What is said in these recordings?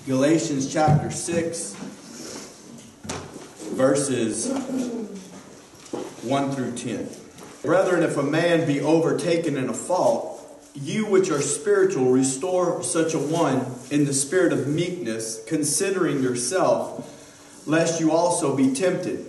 Galatians chapter 6, verses 1 through 10. Brethren, if a man be overtaken in a fault, you which are spiritual, restore such a one in the spirit of meekness, considering yourself, lest you also be tempted.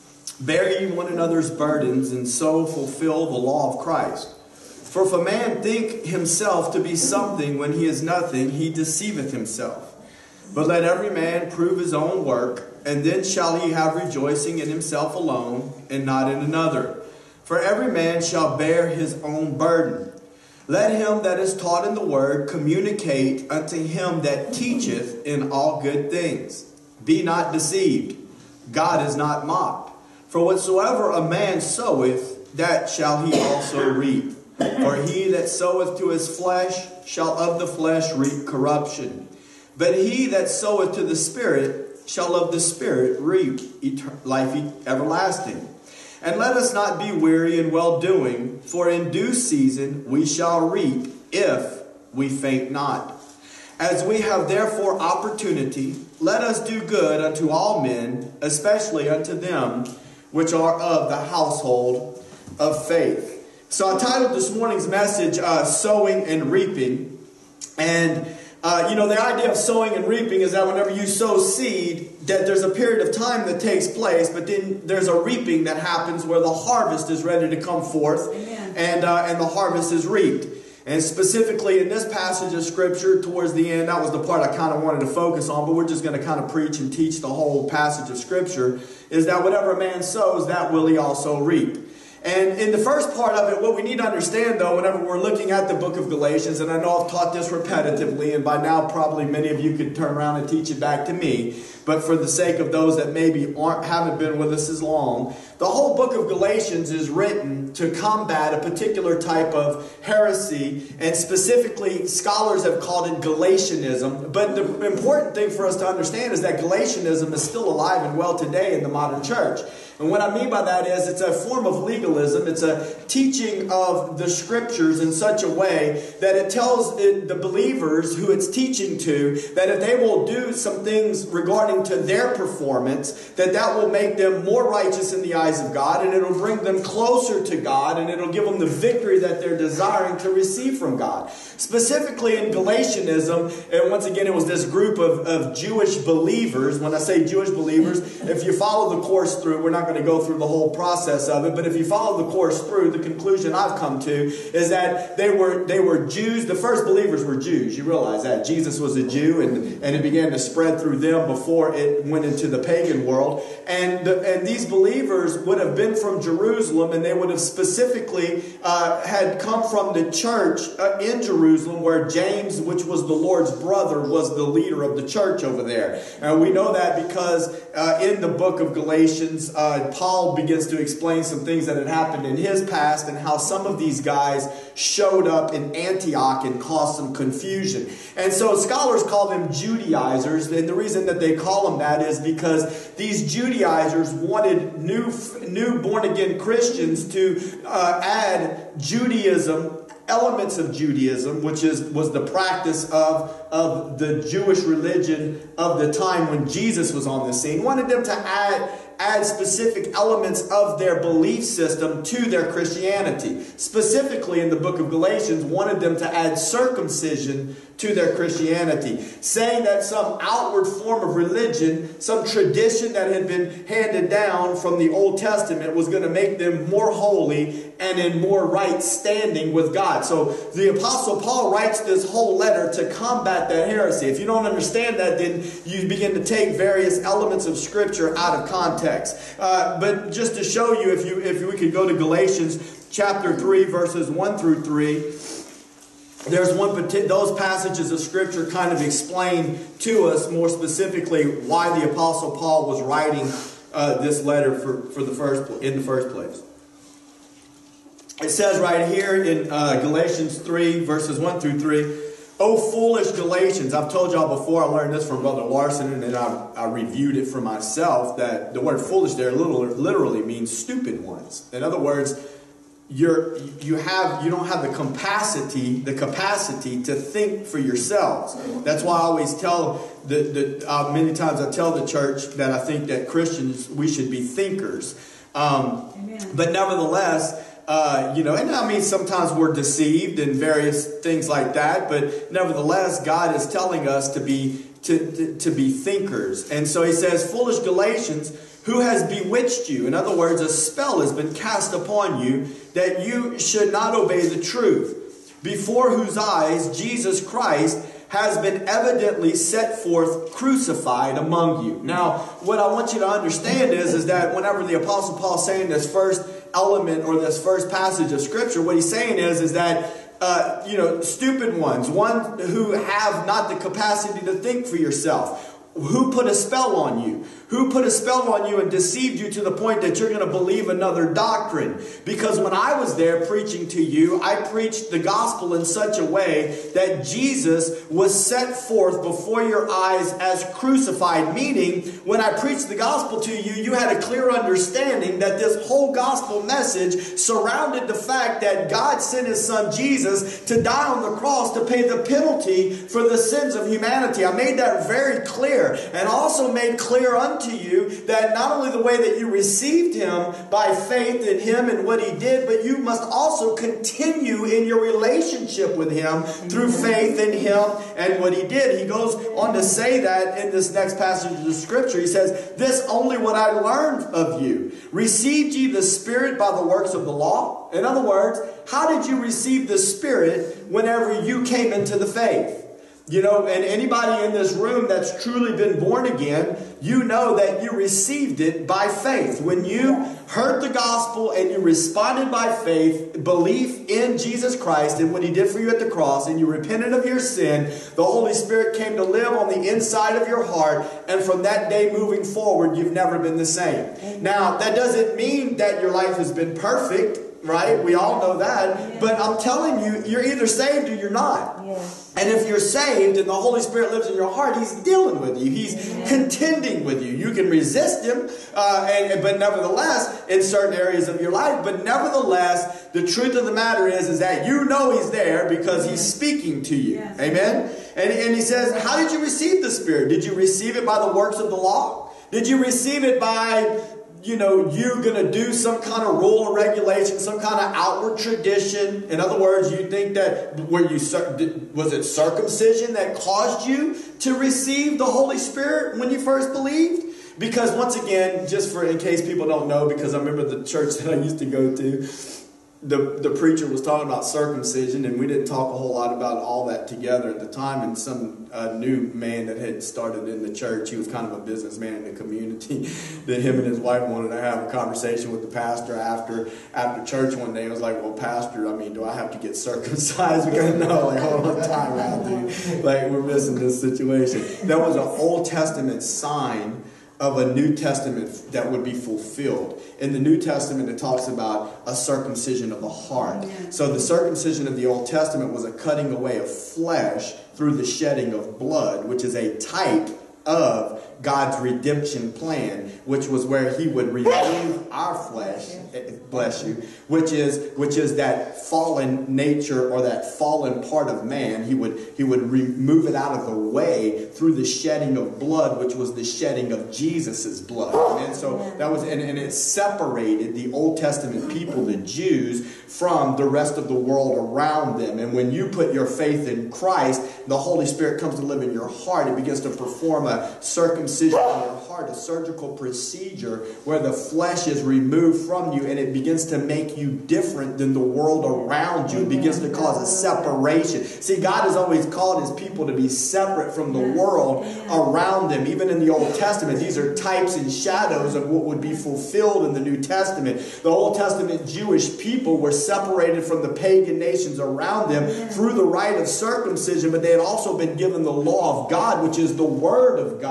Bear ye one another's burdens, and so fulfill the law of Christ. For if a man think himself to be something when he is nothing, he deceiveth himself. But let every man prove his own work, and then shall he have rejoicing in himself alone, and not in another. For every man shall bear his own burden. Let him that is taught in the word communicate unto him that teacheth in all good things. Be not deceived. God is not mocked. For whatsoever a man soweth, that shall he also reap. For he that soweth to his flesh shall of the flesh reap corruption. But he that soweth to the Spirit shall of the Spirit reap life everlasting. And let us not be weary in well-doing, for in due season we shall reap, if we faint not. As we have therefore opportunity, let us do good unto all men, especially unto them which are of the household of faith. So I titled this morning's message, Sowing and Reaping. And the idea of sowing and reaping is that whenever you sow seed, that there's a period of time that takes place, but then there's a reaping that happens where the harvest is ready to come forth, and the harvest is reaped. And specifically in this passage of Scripture, towards the end, that was the part I kind of wanted to focus on, but we're just going to kind of preach and teach the whole passage of Scripture, is that whatever a man sows, that will he also reap. And in the first part of it, what we need to understand, though, whenever we're looking at the book of Galatians, and I know I've taught this repetitively, and by now probably many of you could turn around and teach it back to me, but for the sake of those that maybe haven't been with us as long, the whole book of Galatians is written to combat a particular type of heresy, and specifically scholars have called it Galatianism. But the important thing for us to understand is that Galatianism is still alive and well today in the modern church. And what I mean by that is it's a form of legalism. It's a teaching of the Scriptures in such a way that it tells the believers who it's teaching to that if they will do some things regarding to their performance, that will make them more righteous in the eyes of God, and it'll bring them closer to God, and it'll give them the victory that they're desiring to receive from God. Specifically in Galatianism, and once again it was this group of Jewish believers. When I say Jewish believers, if you follow the course through, we're not going to go through the whole process of it, but if you follow the course through, the conclusion I've come to is that they were Jews. The first believers were Jews. You realize that Jesus was a Jew, and it began to spread through them before it went into the pagan world. And these believers would have been from Jerusalem, and they would have specifically had come from the church in Jerusalem, where James, which was the Lord's brother, was the leader of the church over there. And we know that because in the book of Galatians, Paul begins to explain some things that had happened in his past and how some of these guys showed up in Antioch and caused some confusion. And so scholars call them Judaizers, and the reason that they call them that is because these Judaizers wanted new born-again Christians to add Judaism, elements of Judaism, which was the practice of the Jewish religion of the time when Jesus was on the scene. Wanted them to add specific elements of their belief system to their Christianity. Specifically in the book of Galatians, wanted them to add circumcision to their Christianity, saying that some outward form of religion, some tradition that had been handed down from the Old Testament, was going to make them more holy and in more right standing with God. So the Apostle Paul writes this whole letter to combat that heresy. If you don't understand that, then you begin to take various elements of Scripture out of context. But just to show you, if we could go to Galatians chapter 3, verses 1 through 3, there's those passages of Scripture kind of explain to us more specifically why the Apostle Paul was writing this letter in the first place. It says right here in Galatians 3, verses 1 through 3, "O foolish Galatians," I've told y'all before, I learned this from Brother Larson, and then I reviewed it for myself, that the word foolish there literally means stupid ones. In other words, you don't have the capacity to think for yourselves. That's why I always tell many times I tell the church that I think that Christians, we should be thinkers. But nevertheless, and I mean, sometimes we're deceived and various things like that, but nevertheless, God is telling us to be thinkers. And so he says, foolish Galatians, who has bewitched you? In other words, a spell has been cast upon you that you should not obey the truth, before whose eyes Jesus Christ has been evidently set forth crucified among you. Now, what I want you to understand is that whenever the Apostle Paul is saying this first element or this first passage of Scripture, what he's saying is that stupid ones, one who have not the capacity to think for yourself. Who put a spell on you? Who put a spell on you and deceived you to the point that you're going to believe another doctrine? Because when I was there preaching to you, I preached the gospel in such a way that Jesus was set forth before your eyes as crucified. Meaning, when I preached the gospel to you, you had a clear understanding that this whole gospel message surrounded the fact that God sent His Son Jesus to die on the cross to pay the penalty for the sins of humanity. I made that very clear. And also made clear unto you that not only the way that you received Him by faith in Him and what He did, but you must also continue in your relationship with Him through faith in Him and what He did. He goes on to say that in this next passage of the Scripture. He says, this only what I learned of you. Received ye the Spirit by the works of the law? In other words, how did you receive the Spirit whenever you came into the faith? And anybody in this room that's truly been born again, you know that you received it by faith. When you heard the gospel and you responded by faith, belief in Jesus Christ and what He did for you at the cross, and you repented of your sin, the Holy Spirit came to live on the inside of your heart, and from that day moving forward, you've never been the same. Now, that doesn't mean that your life has been perfect, right? We all know that. But I'm telling you, you're either saved or you're not. And if you're saved and the Holy Spirit lives in your heart, He's dealing with you. He's contending with you. You can resist Him, but nevertheless, in certain areas of your life. But nevertheless, the truth of the matter is that you know He's there because He's speaking to you. Amen? And he says, how did you receive the Spirit? Did you receive it by the works of the law? Did you receive it by you're going to do some kind of rule or regulation, some kind of outward tradition? In other words, you think that was it circumcision that caused you to receive the Holy Spirit when you first believed? Because once again, just in case people don't know, because I remember the church that I used to go to, the preacher was talking about circumcision, and we didn't talk a whole lot about all that together at the time. And some new man that had started in the church, he was kind of a businessman in the community, that him and his wife wanted to have a conversation with the pastor after church one day. I was like, well, pastor, I mean, do I have to get circumcised? Because no, hold on, time out, dude. We're missing this situation. That was an Old Testament sign of a New Testament that would be fulfilled. In the New Testament, it talks about a circumcision of the heart. So the circumcision of the Old Testament was a cutting away of flesh through the shedding of blood, which is a type of God's redemption plan, which was where He would remove our flesh, bless you, which is that fallen nature or that fallen part of man. He would remove it out of the way through the shedding of blood, which was the shedding of Jesus's blood. And so that was, and it separated the Old Testament people, the Jews, from the rest of the world around them. And when you put your faith in Christ, the Holy Spirit comes to live in your heart. It begins to perform a circumcision in your heart, a surgical procedure where the flesh is removed from you, and it begins to make you different than the world around you. It begins to cause a separation. See, God has always called His people to be separate from the world around them. Even in the Old Testament, these are types and shadows of what would be fulfilled in the New Testament. The Old Testament Jewish people were separated from the pagan nations around them through the rite of circumcision, but they had also been given the law of God, which is the Word of God.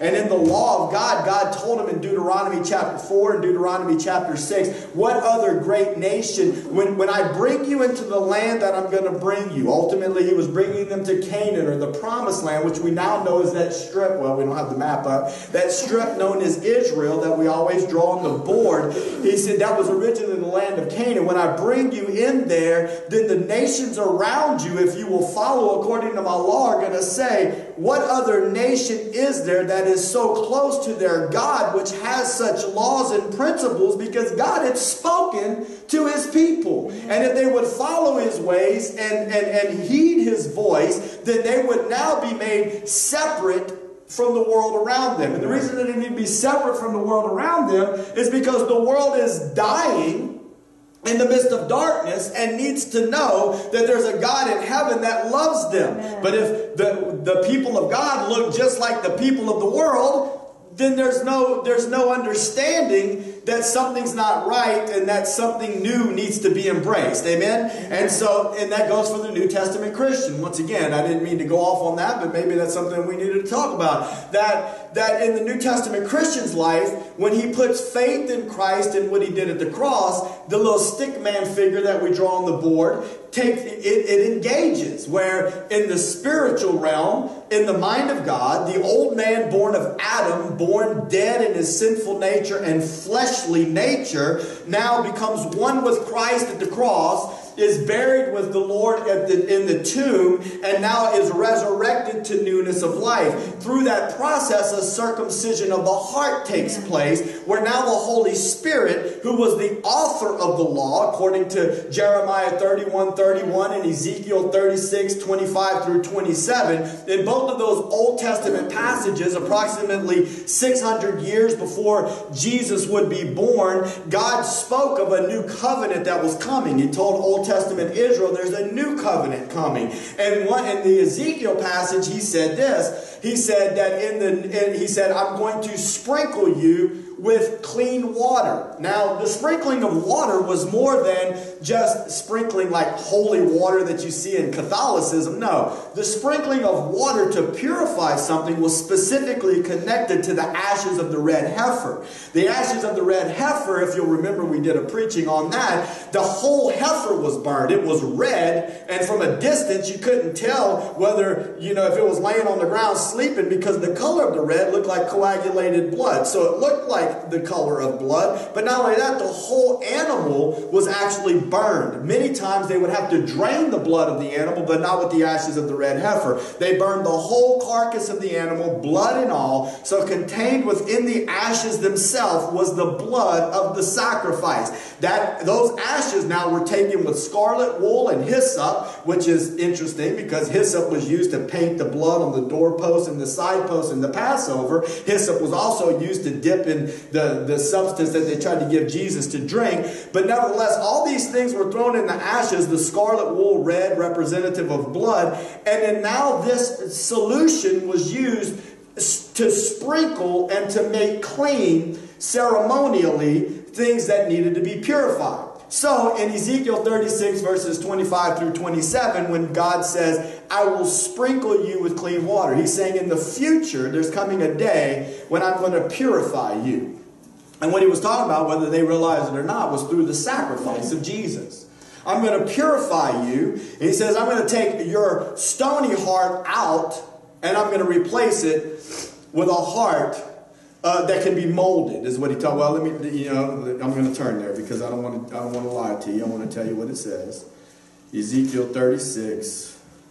And in the law of God, God told him in Deuteronomy chapter 4 and Deuteronomy chapter 6, what other great nation, when I bring you into the land that I'm going to bring you. Ultimately, he was bringing them to Canaan, or the promised land, which we now know is that strip. Well, we don't have the map up. That strip known as Israel that we always draw on the board. He said that was originally the land of Canaan. When I bring you in there, then the nations around you, if you will follow according to my law, are going to say, what other nation is there that is so close to their God, which has such laws and principles? Because God had spoken to his people. And if they would follow his ways and heed his voice, then they would now be made separate from the world around them. And the reason that they need to be separate from the world around them is because the world is dying in the midst of darkness and needs to know that there's a God in heaven that loves them. Amen. But if the people of God look just like the people of the world, then there's no understanding that something's not right and that something new needs to be embraced. Amen? And that goes for the New Testament Christian. Once again, I didn't mean to go off on that, but maybe that's something we needed to talk about. That in the New Testament Christian's life, when he puts faith in Christ and what he did at the cross, the little stick man figure that we draw on the board, it engages, where in the spiritual realm, in the mind of God, the old man born of Adam, born dead in his sinful nature and fleshly nature, now becomes one with Christ at the cross, is buried with the Lord in the tomb, and now is resurrected to newness of life. Through that process, a circumcision of the heart takes place, where now the Holy Spirit, who was the author of the law, according to Jeremiah 31:31 and Ezekiel 36:25 through 27, in both of those Old Testament passages, approximately 600 years before Jesus would be born, God spoke of a new covenant that was coming. He told Old Testament Israel, there's a new covenant coming. And in the Ezekiel passage, he said this. He said that he said, I'm going to sprinkle you with clean water. Now, the sprinkling of water was more than just sprinkling like holy water that you see in Catholicism. No, the sprinkling of water to purify something was specifically connected to the ashes of the red heifer. The ashes of the red heifer, if you'll remember, we did a preaching on that. The whole heifer was burned. It was red, and from a distance you couldn't tell whether, if it was laying on the ground sleeping, because the color of the red looked like coagulated blood. So it looked like the color of blood. But not only that, the whole animal was actually burned. Many times they would have to drain the blood of the animal, but not with the ashes of the red heifer. They burned the whole carcass of the animal, blood and all. So contained within the ashes themselves was the blood of the sacrifice. Those ashes now were taken with scarlet wool and hyssop, which is interesting because hyssop was used to paint the blood on the doorpost and the side post in the Passover. Hyssop was also used to dip in the substance that they tried to give Jesus to drink. But nevertheless, all these things were thrown in the ashes, the scarlet wool red, representative of blood. And then now this solution was used to sprinkle and to make clean ceremonially things that needed to be purified. So in Ezekiel 36 verses 25 through 27, when God says, I will sprinkle you with clean water, he's saying in the future there's coming a day when I'm going to purify you. And what he was talking about, whether they realized it or not, was through the sacrifice of Jesus. I'm going to purify you. And he says, I'm going to take your stony heart out and I'm going to replace it with a heart that can be molded, is what he taught. Well, I'm going to turn there because I don't want to lie to you. I want to tell you what it says. Ezekiel 36.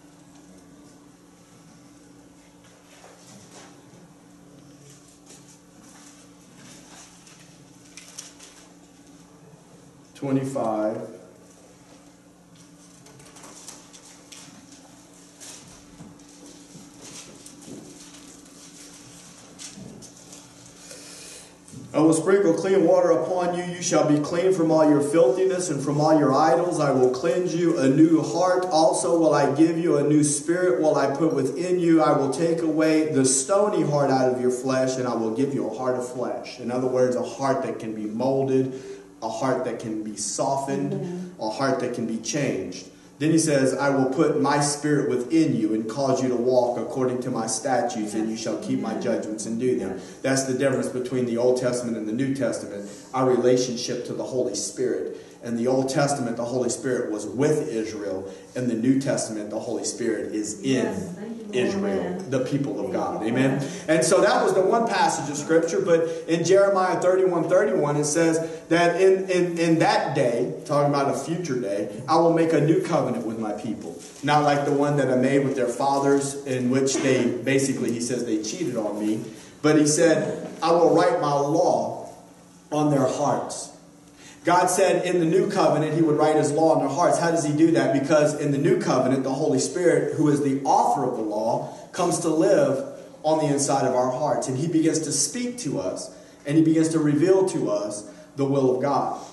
I will sprinkle clean water upon you. You shall be clean from all your filthiness and from all your idols. I will cleanse you. A new heart also will I give you. A new spirit will I put within you. I will take away the stony heart out of your flesh, and I will give you a heart of flesh. In other words, a heart that can be molded, a heart that can be softened, a heart that can be changed. Then he says, I will put my spirit within you and cause you to walk according to my statutes, and you shall keep my judgments and do them. That's the difference between the Old Testament and the New Testament, our relationship to the Holy Spirit. In the Old Testament, the Holy Spirit was with Israel. In the New Testament, the Holy Spirit is in Israel, the people of God. Amen? And so that was the one passage of Scripture. But in Jeremiah 31:31, it says that in that day, talking about a future day, I will make a new covenant with my people. Not like the one that I made with their fathers, in which they, basically, he says they cheated on me. But he said, I will write my law on their hearts. God said in the new covenant he would write his law on their hearts. How does he do that? Because in the new covenant, the Holy Spirit, who is the author of the law, comes to live on the inside of our hearts. And he begins to speak to us. And he begins to reveal to us the will of God.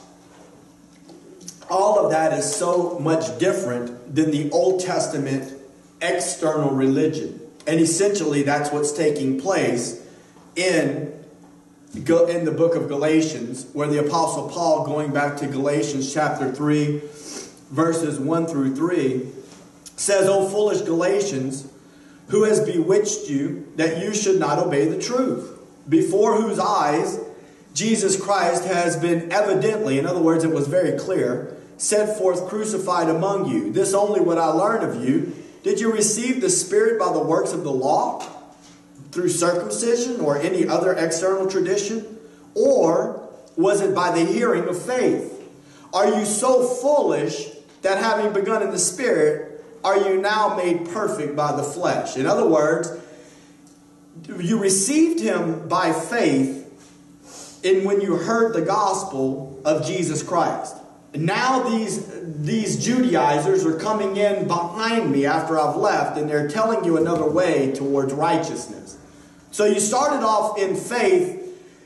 All of that is so much different than the Old Testament external religion. And essentially that's what's taking place in the book of Galatians, where the Apostle Paul, going back to Galatians chapter 3, verses 1 through 3, says, O foolish Galatians, who has bewitched you that you should not obey the truth, before whose eyes Jesus Christ has been evidently, in other words, it was very clear, set forth crucified among you. This only would I learn of you. Did you receive the Spirit by the works of the law, through circumcision or any other external tradition? Or was it by the hearing of faith? Are you so foolish that having begun in the Spirit, are you now made perfect by the flesh? In other words, you received him by faith in when you heard the gospel of Jesus Christ. Now these Judaizers are coming in behind me after I've left, and they're telling you another way towards righteousness. So you started off in faith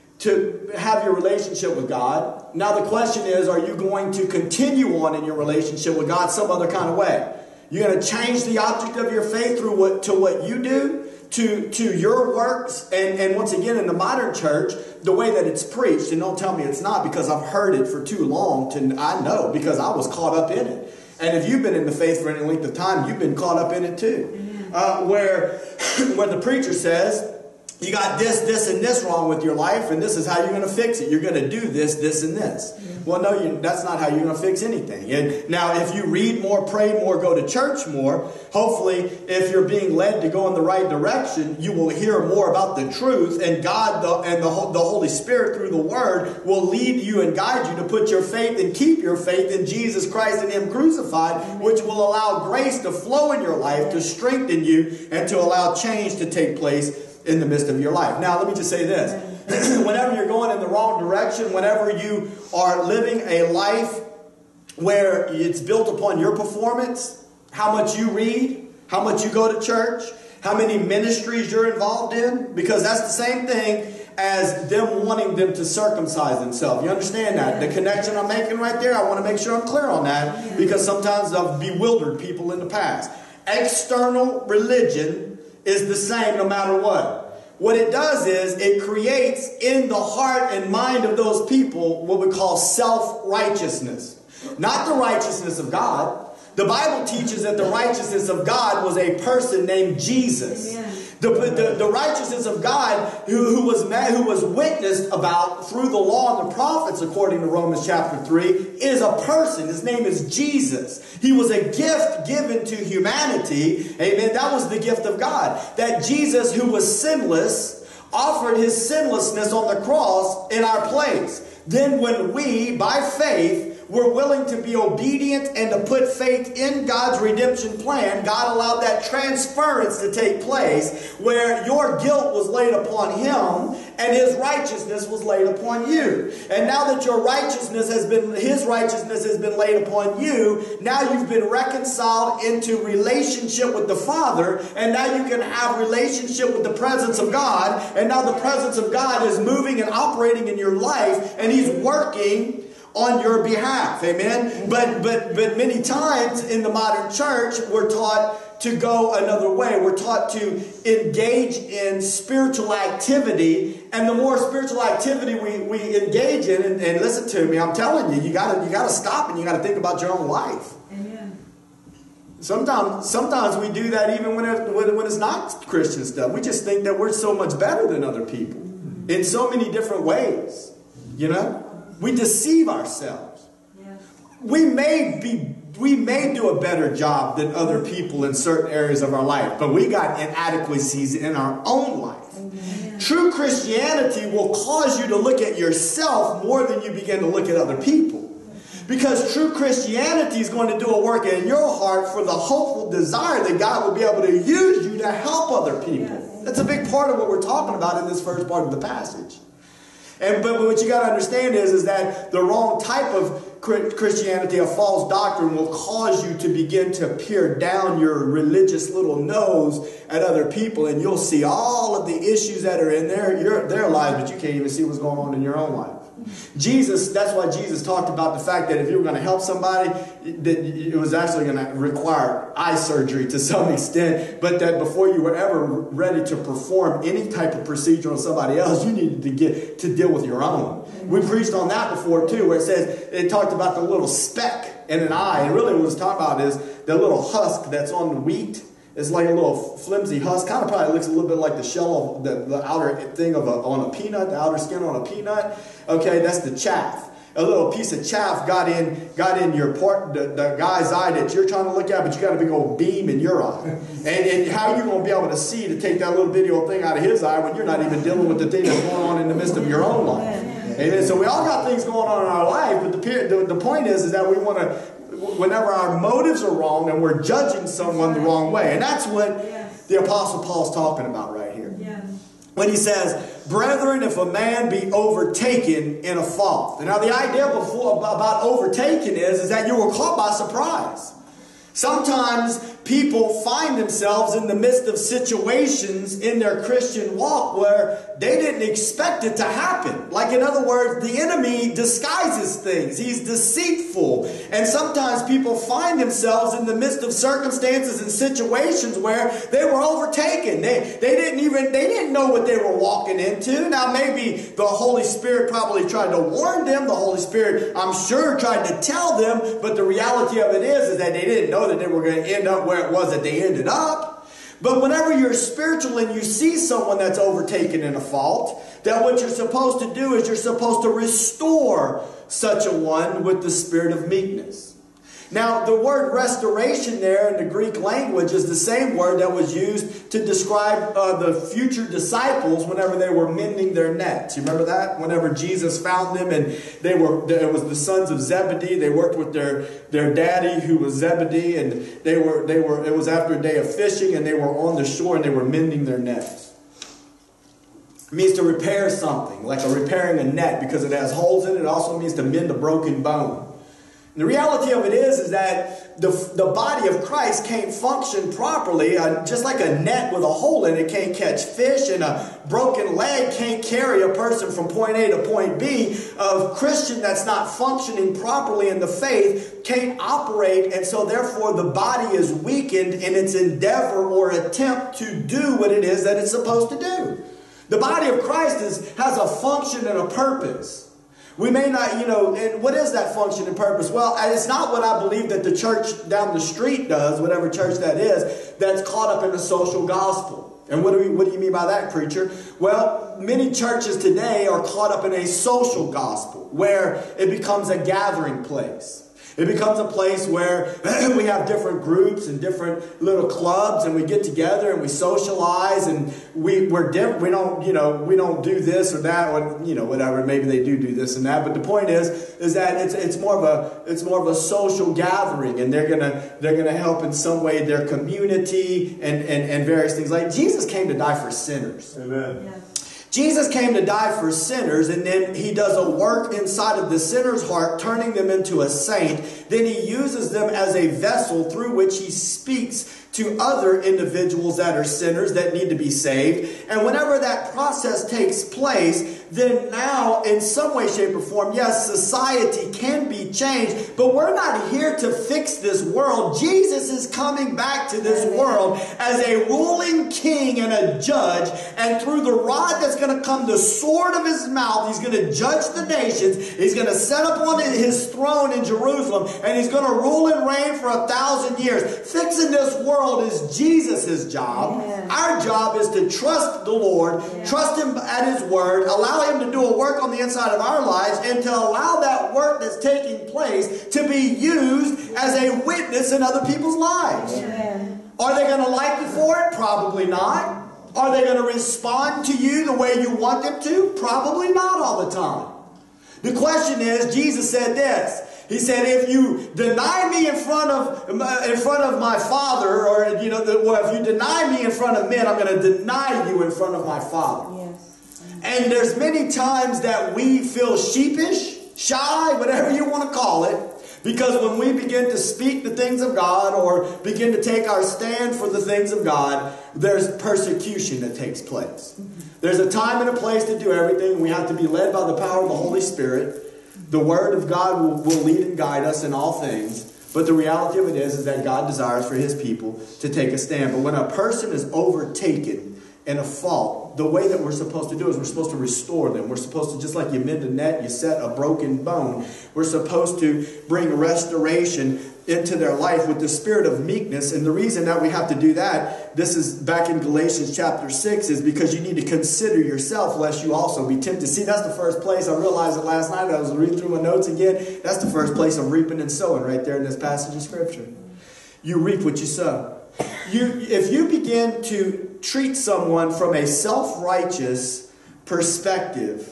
to have your relationship with God. Now the question is, are you going to continue on in your relationship with God some other kind of way? You're going to change the object of your faith through what you do, to your works, and once again in the modern church, the way that it's preached, and don't tell me it's not, because I've heard it for too long I know, because I was caught up in it. And if you've been in the faith for any length of time, you've been caught up in it too. Where the preacher says, you got this, and this wrong with your life, and this is how you're going to fix it. You're going to do this, and this. Well, no, that's not how you're going to fix anything. And now, if you read more, pray more, go to church more, hopefully, if you're being led to go in the right direction, you will hear more about the truth, and God and the Holy Spirit through the Word will lead you and guide you to put your faith and keep your faith in Jesus Christ and Him crucified, which will allow grace to flow in your life, to strengthen you, and to allow change to take place in the midst of your life. Now, let me just say this. Whenever you're going in the wrong direction, whenever you are living a life where it's built upon your performance, how much you read, how much you go to church, how many ministries you're involved in, because that's the same thing as them wanting them to circumcise themselves. You understand that? The connection I'm making right there, I want to make sure I'm clear on that, because sometimes I've bewildered people in the past. External religion is the same no matter what. What it does is it creates in the heart and mind of those people what we call self-righteousness. Not the righteousness of God. The Bible teaches that the righteousness of God was a person named Jesus. The righteousness of God who was witnessed about through the law and the prophets, according to Romans chapter 3, is a person. His name is Jesus. He was a gift given to humanity. Amen. That was the gift of God. That Jesus, who was sinless, offered his sinlessness on the cross in our place. Then when we, by faith, we're willing to be obedient and to put faith in God's redemption plan, God allowed that transference to take place where your guilt was laid upon him and his righteousness was laid upon you. And now that his righteousness has been laid upon you, now you've been reconciled into relationship with the Father, and now you can have relationship with the presence of God, and now the presence of God is moving and operating in your life, and He's working on your behalf. Amen. But many times in the modern church, we're taught to go another way. We're taught to engage in spiritual activity, and the more spiritual activity we engage in, and listen to me, I'm telling you, you gotta stop and you gotta think about your own life. Amen. Sometimes we do that even when it's not Christian stuff. We just think that we're so much better than other people in so many different ways. You know, we deceive ourselves. Yeah. We may do a better job than other people in certain areas of our life, but we got inadequacies in our own life. Yeah. True Christianity will cause you to look at yourself more than you begin to look at other people. Because true Christianity is going to do a work in your heart for the hopeful desire that God will be able to use you to help other people. That's a big part of what we're talking about in this first part of the passage. But what you got to understand is that the wrong type of Christianity, a false doctrine, will cause you to begin to peer down your religious little nose at other people, and you'll see all of the issues that are in their lives, but you can't even see what's going on in your own life. That's why Jesus talked about the fact that if you were going to help somebody, that it was actually going to require eye surgery to some extent, but that before you were ever ready to perform any type of procedure on somebody else, you needed to get to deal with your own. We preached on that before too, where it talked about the little speck in an eye, and really what it was talking about is the little husk that's on the wheat. It's like a little flimsy husk. Kind of probably looks a little bit like the shell of the outer thing on a peanut, the outer skin on a peanut. Okay, that's the chaff. A little piece of chaff got in your the guy's eye that you're trying to look at, but you got a big old beam in your eye. And how are you going to be able to see to take that little bitty old thing out of his eye when you're not even dealing with the thing that's going on in the midst of your own life? Amen. So we all got things going on in our life, but the point is that we want to, whenever our motives are wrong and we're judging someone the wrong way. And that's what the Apostle Paul's talking about right here. When he says, brethren, if a man be overtaken in a fault. And now the idea about overtaken is that you were caught by surprise. Sometimes people find themselves in the midst of situations in their Christian walk where they didn't expect it to happen. Like, in other words, the enemy disguises things. He's deceitful. And sometimes people find themselves in the midst of circumstances and situations where they were overtaken. They didn't know what they were walking into. Now, maybe the Holy Spirit probably tried to warn them. The Holy Spirit, I'm sure, tried to tell them. But the reality of it is that they didn't know that they were going to end up where it was that they ended up. But whenever you're spiritual and you see someone that's overtaken in a fault, that what you're supposed to do is you're supposed to restore such a one with the spirit of meekness. Now, the word restoration there in the Greek language is the same word that was used to describe the future disciples whenever they were mending their nets. You remember that? Whenever Jesus found them and it was the sons of Zebedee. They worked with their daddy who was Zebedee, and it was after a day of fishing, and they were on the shore and they were mending their nets. It means to repair something, like repairing a net, because it has holes in it. It also means to mend a broken bone. And the reality of it is that the body of Christ can't function properly. Just like a net with a hole in it can't catch fish, and a broken leg can't carry a person from point A to point B. A Christian that's not functioning properly in the faith can't operate, and so therefore the body is weakened in its endeavor or attempt to do what it is that it's supposed to do. The body of Christ has a function and a purpose. We may not, and what is that function and purpose? Well, it's not what I believe that the church down the street does, whatever church that is, that's caught up in the social gospel. And what do you mean by that, preacher? Well, many churches today are caught up in a social gospel where it becomes a gathering place. It becomes a place where we have different groups and different little clubs, and we get together and we socialize, and we're different. We don't do this or that, or whatever. Maybe they do this and that. But the point is that it's more of a social gathering, and they're gonna help in some way their community and various things. Like, Jesus came to die for sinners. Amen. Yeah. Jesus came to die for sinners, and then he does a work inside of the sinner's heart, turning them into a saint. Then he uses them as a vessel through which he speaks to other individuals that are sinners that need to be saved. And whenever that process takes place, then now in some way, shape, or form, yes, society can be changed, but we're not here to fix this world. Jesus is coming back to this world as a ruling king and a judge, and through the rod that's going to come, the sword of his mouth, he's going to judge the nations. He's going to set up on his throne in Jerusalem, and he's going to rule and reign for 1,000 years. Fixing this world is Jesus' job. Amen. Our job is to trust the Lord, trust him at his word, allow him to do a work on the inside of our lives, and to allow that work that's taking place to be used as a witness in other people's lives. Amen. Are they going to like you for it? Probably not. Are they going to respond to you the way you want them to? Probably not all the time. The question is, Jesus said this. He said, if you deny me in front of my Father, or if you deny me in front of men, I'm going to deny you in front of my Father. Yes. And there's many times that we feel sheepish, shy, whatever you want to call it, because when we begin to speak the things of God or begin to take our stand for the things of God, there's persecution that takes place. There's a time and a place to do everything. We have to be led by the power of the Holy Spirit. The Word of God will lead and guide us in all things. But the reality of it is that God desires for his people to take a stand. But when a person is overtaken in a fault, the way that we're supposed to do is we're supposed to restore them. We're supposed to, just like you mend a net, you set a broken bone. We're supposed to bring restoration into their life with the spirit of meekness. And the reason that we have to do that, this is back in Galatians chapter 6, is because you need to consider yourself lest you also be tempted. See, that's the first place. I realized it last night. I was reading through my notes again. That's the first place of reaping and sowing right there in this passage of Scripture. You reap what you sow. If you begin to treat someone from a self-righteous perspective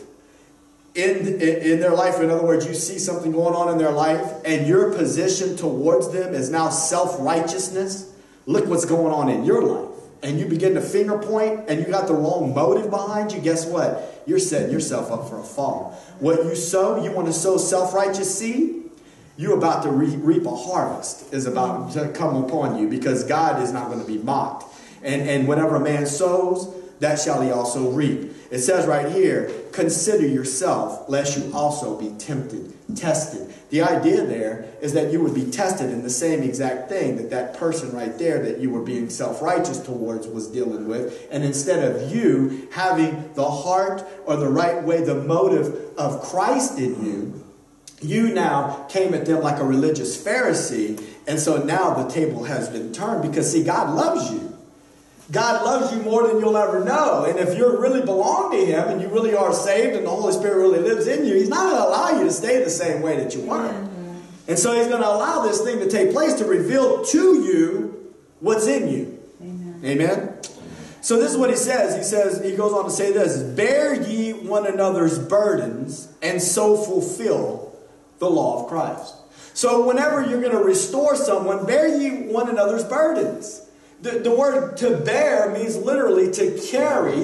in their life, in other words, you see something going on in their life and your position towards them is now self-righteousness, look what's going on in your life, and you begin to finger point and you got the wrong motive behind you, guess what? You're setting yourself up for a fall. What you sow, you want to sow self-righteous seed, you're about to reap a harvest is about to come upon you, because God is not going to be mocked. And whatever a man sows, that shall he also reap. It says right here, consider yourself, lest you also be tempted, tested. The idea there is that you would be tested in the same exact thing that person right there that you were being self-righteous towards was dealing with. And instead of you having the heart or the right way, the motive of Christ in you, you now came at them like a religious Pharisee. And so now the table has been turned, because see, God loves you. God loves you more than you'll ever know. And if you really belong to him and you really are saved and the Holy Spirit really lives in you, he's not going to allow you to stay the same way that you were. And so he's going to allow this thing to take place to reveal to you what's in you. Amen. Amen? So this is what he says. He goes on to say this: bear ye one another's burdens, and so fulfill the law of Christ. So whenever you're going to restore someone, bear ye one another's burdens. The word to bear means literally to carry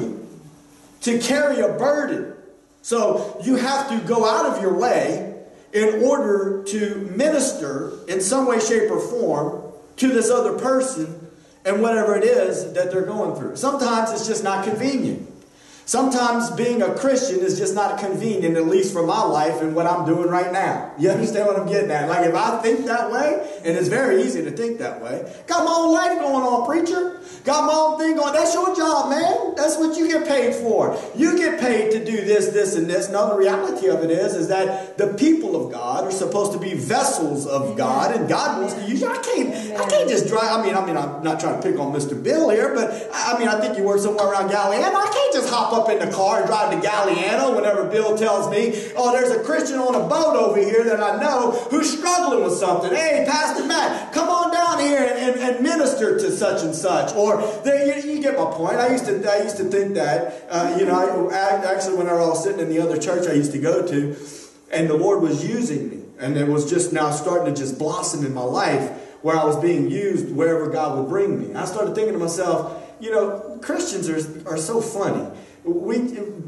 a burden. So you have to go out of your way in order to minister in some way, shape, or form to this other person and whatever it is that they're going through. Sometimes it's just not convenient. Sometimes being a Christian is just not convenient, at least for my life and what I'm doing right now. You understand what I'm getting at? Like, if I think that way, and it's very easy to think that way. Got my own life going on, preacher. Got my own thing going. That's your job, man. That's what you get paid for. You get paid to do this, this, and this. No, the reality of it is that the people of God are supposed to be vessels of God, and God wants to use you. I can't just drive. I mean, I'm not trying to pick on Mr. Bill here, but I think you work somewhere around Galatians. I can't just hop up in the car and drive to Galliano whenever Bill tells me, oh, there's a Christian on a boat over here that I know who's struggling with something. Hey, Pastor Matt, come on down here and minister to such and such. Or you get my point. I used to think that, actually whenever I was sitting in the other church I used to go to, and the Lord was using me, and it was just now starting to just blossom in my life, where I was being used wherever God would bring me. I started thinking to myself, Christians are so funny. We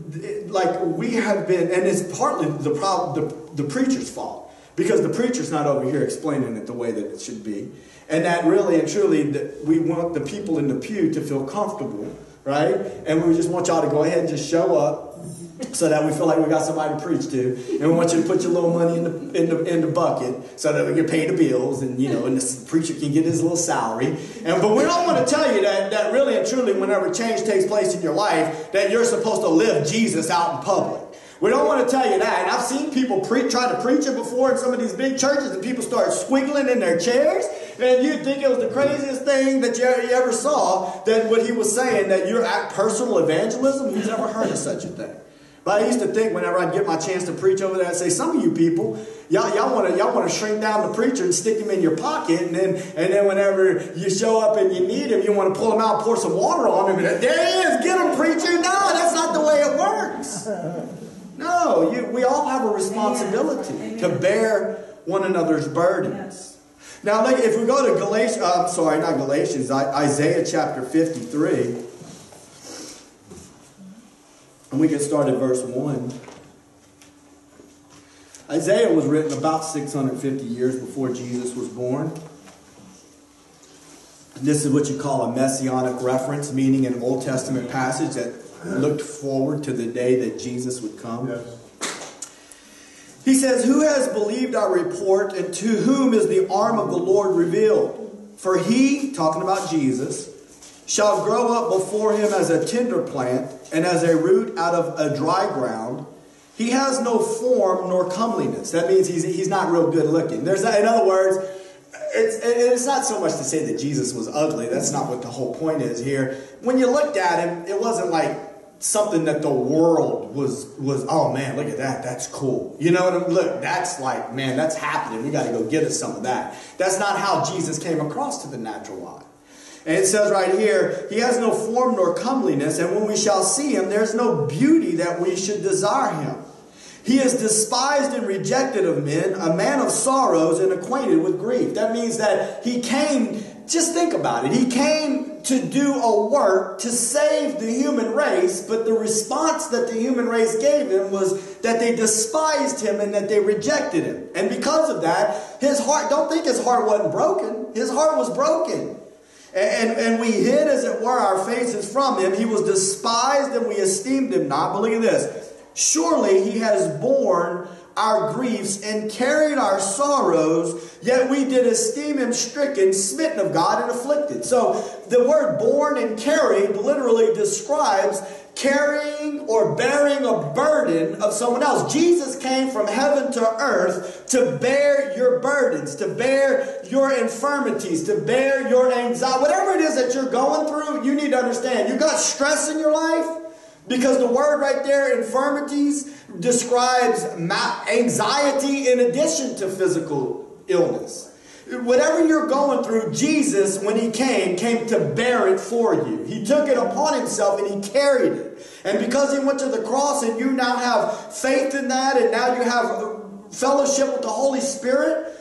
have been, and it's partly the problem, the preacher's fault, because the preacher's not over here explaining it the way that it should be. And that really and truly, that we want the people in the pew to feel comfortable, right? And we just want y'all to go ahead and just show up so that we feel like we got somebody to preach to. And we want you to put your little money in the bucket so that we can pay the bills and, and the preacher can get his little salary. But we don't want to tell you that really and truly, whenever change takes place in your life, that you're supposed to live Jesus out in public. We don't want to tell you that. And I've seen people try to preach it before in some of these big churches, and people start squiggling in their chairs. And you'd think it was the craziest thing that you ever saw, that what he was saying, that you're at personal evangelism. Who's ever heard of such a thing? But I used to think whenever I'd get my chance to preach over there, I'd say, some of you people, y'all want to shrink down the preacher and stick him in your pocket, and then whenever you show up and you need him, you want to pull him out and pour some water on him, and there he is, get him, preacher. No, that's not the way it works. No, we all have a responsibility to bear one another's burdens. Now, look, if we go to Isaiah chapter 53. And we can start at verse 1. Isaiah was written about 650 years before Jesus was born. And this is what you call a messianic reference, meaning an Old Testament passage that looked forward to the day that Jesus would come. Yes. He says, "Who has believed our report, and to whom is the arm of the Lord revealed? For he," talking about Jesus, "shall grow up before him as a tender plant, and as a root out of a dry ground. He has no form nor comeliness." That means he's not real good looking. In other words, it's not so much to say that Jesus was ugly. That's not what the whole point is here. When you looked at him, it wasn't like something that the world was, oh man, look at that. That's cool. You know what I mean? Look, that's like, man, that's happening. We got to go get us some of that. That's not how Jesus came across to the natural eye. And it says right here, he has no form nor comeliness, and when we shall see him, there's no beauty that we should desire him. He is despised and rejected of men, a man of sorrows and acquainted with grief. That means that he came, just think about it, he came to do a work to save the human race, but the response that the human race gave him was that they despised him and that they rejected him. And because of that, his heart, don't think his heart wasn't broken, his heart was broken. And we hid, as it were, our faces from him. He was despised and we esteemed him not. But look at this. Surely he has borne our griefs and carried our sorrows, yet we did esteem him stricken, smitten of God, and afflicted. So the word borne and carried literally describes carrying or bearing a burden of someone else. Jesus came from heaven to earth to bear your burdens, to bear your infirmities, to bear your anxiety. Whatever it is that you're going through, you need to understand. You got stress in your life? Because the word right there, infirmities, describes anxiety in addition to physical illness. Whatever you're going through, Jesus, when he came to bear it for you. He took it upon himself and he carried it. And because he went to the cross and you now have faith in that, and now you have fellowship with the Holy Spirit,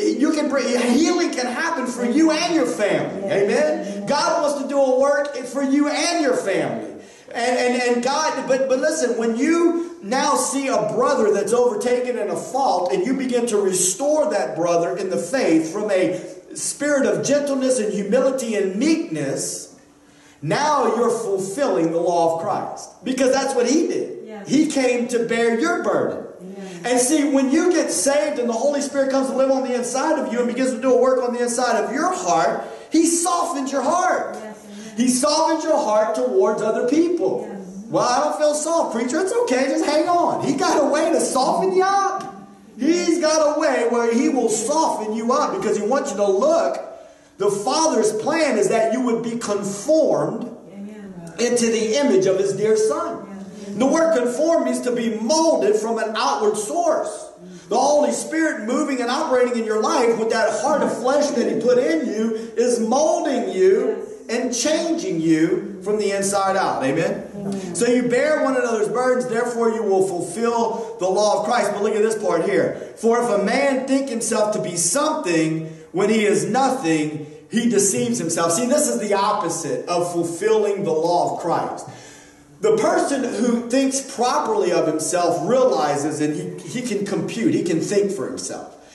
healing can happen for you and your family. Amen? God wants to do a work for you and your family. And God, but listen, when you now see a brother that's overtaken in a fault, and you begin to restore that brother in the faith from a spirit of gentleness and humility and meekness, now you're fulfilling the law of Christ. Because that's what he did. Yeah. He came to bear your burden. Yeah. And see, when you get saved and the Holy Spirit comes to live on the inside of you and begins to do a work on the inside of your heart, he softens your heart. Yes. He softens your heart towards other people. Yes. Well, I don't feel soft, preacher. It's okay. Just hang on. He got a way to soften you up. He's got a way where he will soften you up because he wants you to look. The Father's plan is that you would be conformed into the image of his dear Son. The word conform means to be molded from an outward source. The Holy Spirit moving and operating in your life with that heart of flesh that he put in you is molding you and changing you from the inside out. Amen? Amen? So you bear one another's burdens, therefore you will fulfill the law of Christ. But look at this part here. For if a man think himself to be something when he is nothing, he deceives himself. See, this is the opposite of fulfilling the law of Christ. The person who thinks properly of himself realizes, and he can compute, he can think for himself.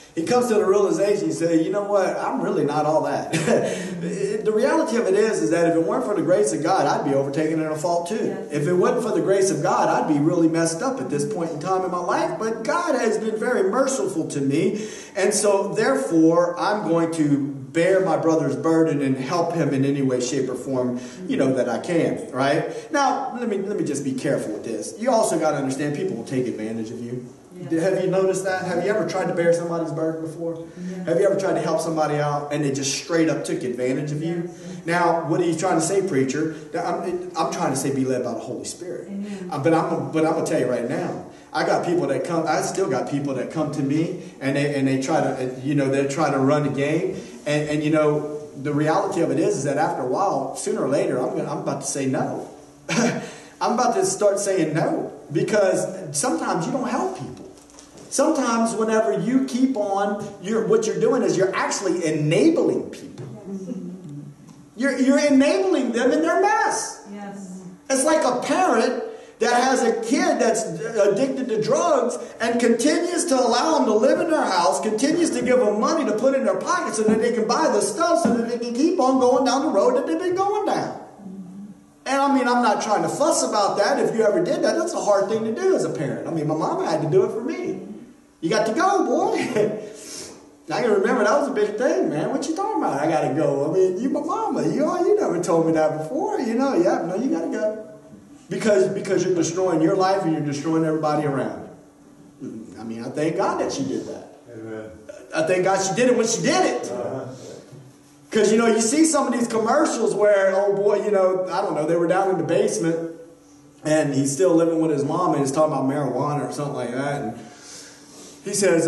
He comes to the realization, he says, you know what, I'm really not all that. The reality of it is that if it weren't for the grace of God, I'd be overtaken in a fault too. Yes. If it wasn't for the grace of God, I'd be really messed up at this point in time in my life. But God has been very merciful to me. And so therefore, I'm going to bear my brother's burden and help him in any way, shape, or form, that I can, right? Now, let me just be careful with this. You also got to understand people will take advantage of you. Yeah. Have you noticed that? Have you ever tried to bear somebody's burden before? Yeah. Have you ever tried to help somebody out and they just straight up took advantage of you? Yeah. Now, what are you trying to say, preacher? I'm trying to say be led by the Holy Spirit. But I'm going to tell you right now, I still got people that come to me and they try to, they try to run the game. And the reality of it is that after a while, sooner or later, I'm about to say no. I'm about to start saying no, because sometimes you don't help people. Sometimes whenever you keep on, what you're doing is you're actually enabling people. You're enabling them in their mess. Yes. It's like a parent that has a kid that's addicted to drugs and continues to allow them to live in their house, continues to give them money to put in their pockets so that they can buy the stuff so that they can keep on going down the road that they've been going down. And I'm not trying to fuss about that. If you ever did that, that's a hard thing to do as a parent. My mama had to do it for me. You got to go, boy. I can remember that was a big thing, man. What you talking about? I got to go. You my mama. You never told me that before. You got to go. Because you're destroying your life and you're destroying everybody around you. I thank God that she did that. Amen. I thank God she did it when she did it. Because, you see some of these commercials where, oh boy, I don't know, they were down in the basement and he's still living with his mom and he's talking about marijuana or something like that. And he says,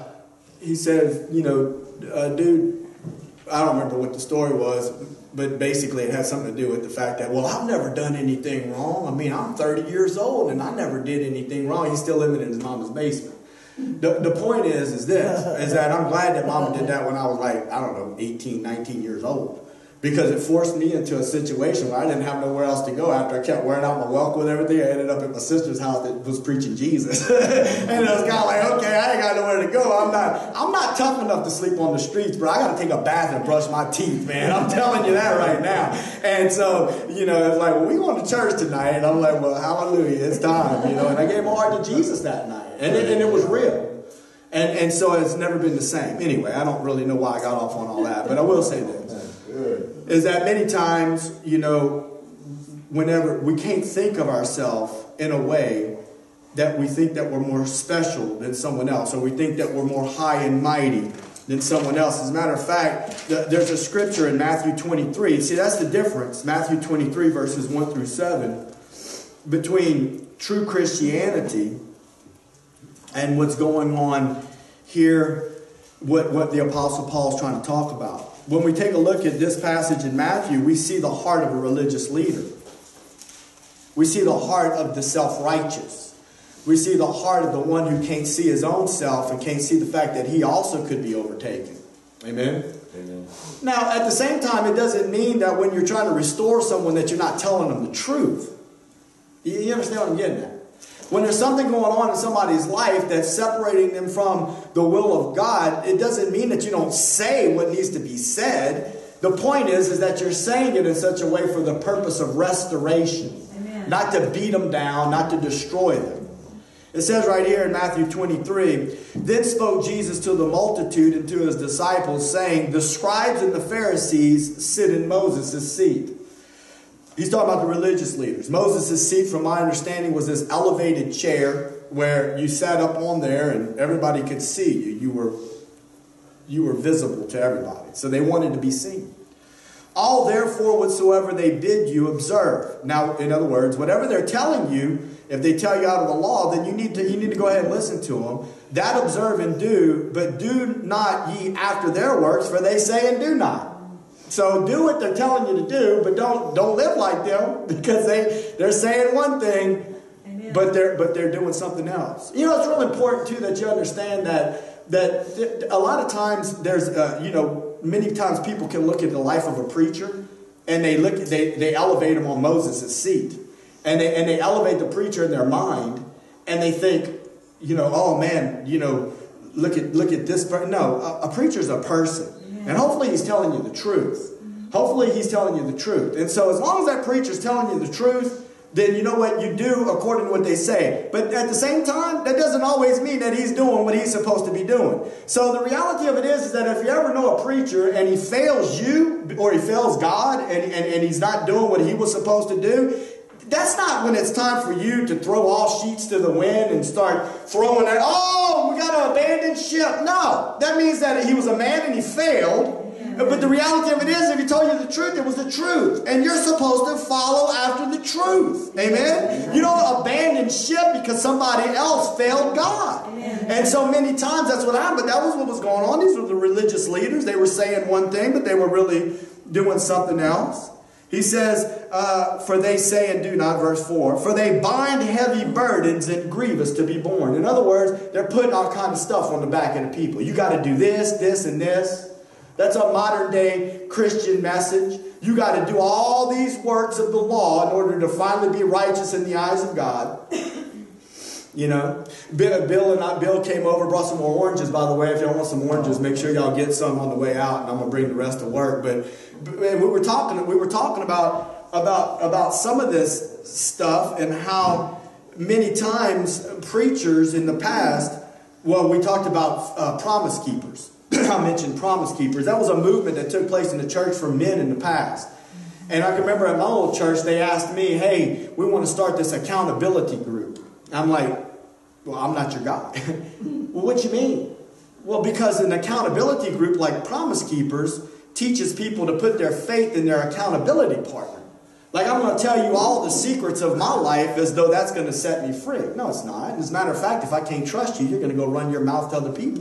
dude, I don't remember what the story was, but basically it has something to do with the fact that, well, I've never done anything wrong. I'm 30 years old and I never did anything wrong. He's still living in his mama's basement. The point is that I'm glad that mama did that when I was 18, 19 years old. Because it forced me into a situation where I didn't have nowhere else to go after I kept wearing out my welcome and everything. I ended up at my sister's house that was preaching Jesus. And it was kind of like, okay, I ain't got nowhere to go. I'm not tough enough to sleep on the streets, but I got to take a bath and brush my teeth, man. I'm telling you that right now. And so, it's like, well, we going to church tonight. And I'm like, well, hallelujah, it's time, And I gave my heart to Jesus that night. And it was real. And so it's never been the same. Anyway, I don't really know why I got off on all that, but I will say this. Is that many times, whenever we can't think of ourselves in a way that we think that we're more special than someone else, or we think that we're more high and mighty than someone else. As a matter of fact, there's a scripture in Matthew 23. See, that's the difference, Matthew 23 verses 1 through 7, between true Christianity and what's going on here, what the Apostle Paul is trying to talk about. When we take a look at this passage in Matthew, we see the heart of a religious leader. We see the heart of the self-righteous. We see the heart of the one who can't see his own self and can't see the fact that he also could be overtaken. Amen? Amen. Now, at the same time, it doesn't mean that when you're trying to restore someone that you're not telling them the truth. You understand what I'm getting at? When there's something going on in somebody's life that's separating them from the will of God, it doesn't mean that you don't say what needs to be said. The point is that you're saying it in such a way for the purpose of restoration. Amen. Not to beat them down, not to destroy them. It says right here in Matthew 23, then spoke Jesus to the multitude and to his disciples, saying, the scribes and the Pharisees sit in Moses' seat. He's talking about the religious leaders. Moses' seat, from my understanding, was this elevated chair where you sat up on there and everybody could see you. You were visible to everybody. So they wanted to be seen. All therefore whatsoever they bid you, observe. Now, in other words, whatever they're telling you, if they tell you out of the law, then you need to go ahead and listen to them. That observe and do, but do not ye after their works, for they say and do not. So do what they're telling you to do, but don't live like them, because they're saying one thing, but they're doing something else. It's really important too that you understand that a lot of times there's many times people can look at the life of a preacher and they elevate him on Moses' seat, and they elevate the preacher in their mind, and they think, oh man, look at this. No, a preacher's a person. And hopefully he's telling you the truth. Hopefully he's telling you the truth. And so as long as that preacher's telling you the truth, then you know what you do according to what they say. But at the same time, that doesn't always mean that he's doing what he's supposed to be doing. So the reality of it is that if you ever know a preacher and he fails you or he fails God and he's not doing what he was supposed to do, that's not when it's time for you to throw all sheets to the wind and start throwing that, oh, we got to abandon ship. No, that means that he was a man and he failed. But the reality of it is, if he told you the truth, it was the truth. And you're supposed to follow after the truth. Amen? You don't abandon ship because somebody else failed God. And so many times that's what happened. But that was what was going on. These were the religious leaders. They were saying one thing, but they were really doing something else. He says, for they say and do not, verse 4, for they bind heavy burdens and grievous to be borne. In other words, they're putting all kinds of stuff on the back of the people. You got to do this, this, and this. That's a modern day Christian message. You got to do all these works of the law in order to finally be righteous in the eyes of God. You know, Bill came over, brought some more oranges, by the way. If y'all want some oranges, make sure y'all get some on the way out, and I'm gonna bring the rest to work. But we were talking about some of this stuff and how many times preachers in the past. Well, we talked about promise keepers. I mentioned promise keepers. That was a movement that took place in the church for men in the past. And I can remember at my old church, they asked me, hey, we want to start this accountability group. I'm like, well, I'm not your guy. Well, what you mean? Well, because an accountability group like Promise Keepers teaches people to put their faith in their accountability partner. Like, I'm going to tell you all the secrets of my life as though that's going to set me free. No, it's not. As a matter of fact, if I can't trust you, you're going to go run your mouth to other people.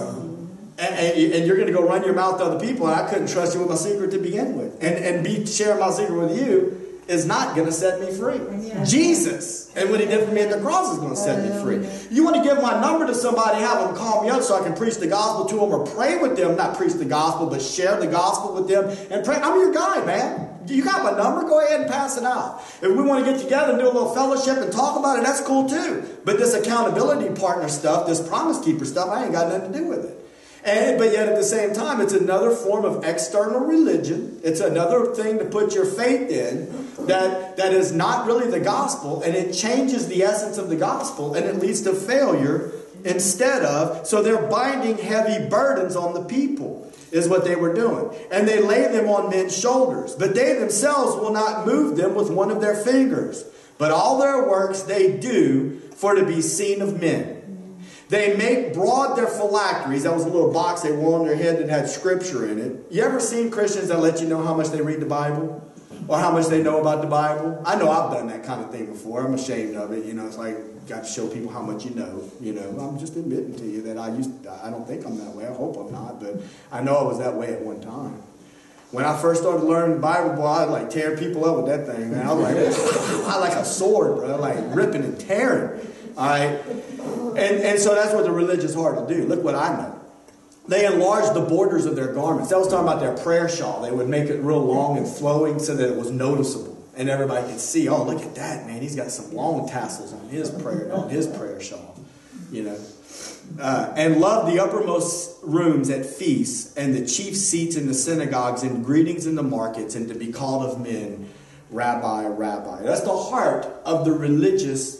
And you're going to go run your mouth to other people, and I couldn't trust you with my secret to begin with. And sharing my secret with you is not going to set me free. Jesus, and what he did for me at the cross is going to set me free. You want to give my number to somebody, have them call me up so I can preach the gospel to them or pray with them, not preach the gospel, but share the gospel with them and pray. I'm your guy, man. You got my number? Go ahead and pass it out. If we want to get together and do a little fellowship and talk about it, that's cool too. But this accountability partner stuff, this promise keeper stuff, I ain't got nothing to do with it. But yet at the same time, it's another form of external religion. It's another thing to put your faith in that is not really the gospel, and it changes the essence of the gospel, and it leads to failure instead of. So they're binding heavy burdens on the people, is what they were doing. And they lay them on men's shoulders, but they themselves will not move them with one of their fingers. But all their works they do for to be seen of men. They make broad their phylacteries. That was a little box they wore on their head that had scripture in it. You ever seen Christians that let you know how much they read the Bible? Or how much they know about the Bible? I know I've done that kind of thing before. I'm ashamed of it. You know, it's like, got to show people how much you know. You know, I'm just admitting to you that I don't think I'm that way. I hope I'm not. But I know I was that way at one time. When I first started learning the Bible, boy, I'd like tear people up with that thing, man. I was like, I like a sword, bro. Like ripping and tearing. All right. And so that's what the religious heart to do. Look what I know. They enlarged the borders of their garments. That was talking about their prayer shawl. They would make it real long and flowing so that it was noticeable. And everybody could see, oh, look at that, man. He's got some long tassels on his prayer shawl. You know. And loved the uppermost rooms at feasts and the chief seats in the synagogues and greetings in the markets and to be called of men, Rabbi, Rabbi. That's the heart of the religious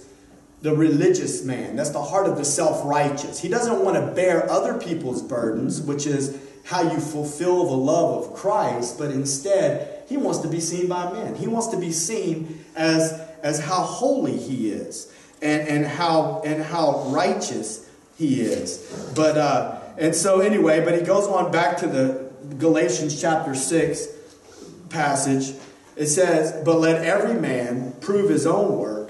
man. That's the heart of the self-righteous. He doesn't want to bear other people's burdens, which is how you fulfill the love of Christ, but instead he wants to be seen by men. He wants to be seen as how holy he is and how righteous he is. But but he goes on back to the Galatians chapter 6 passage. It says, but let every man prove his own work,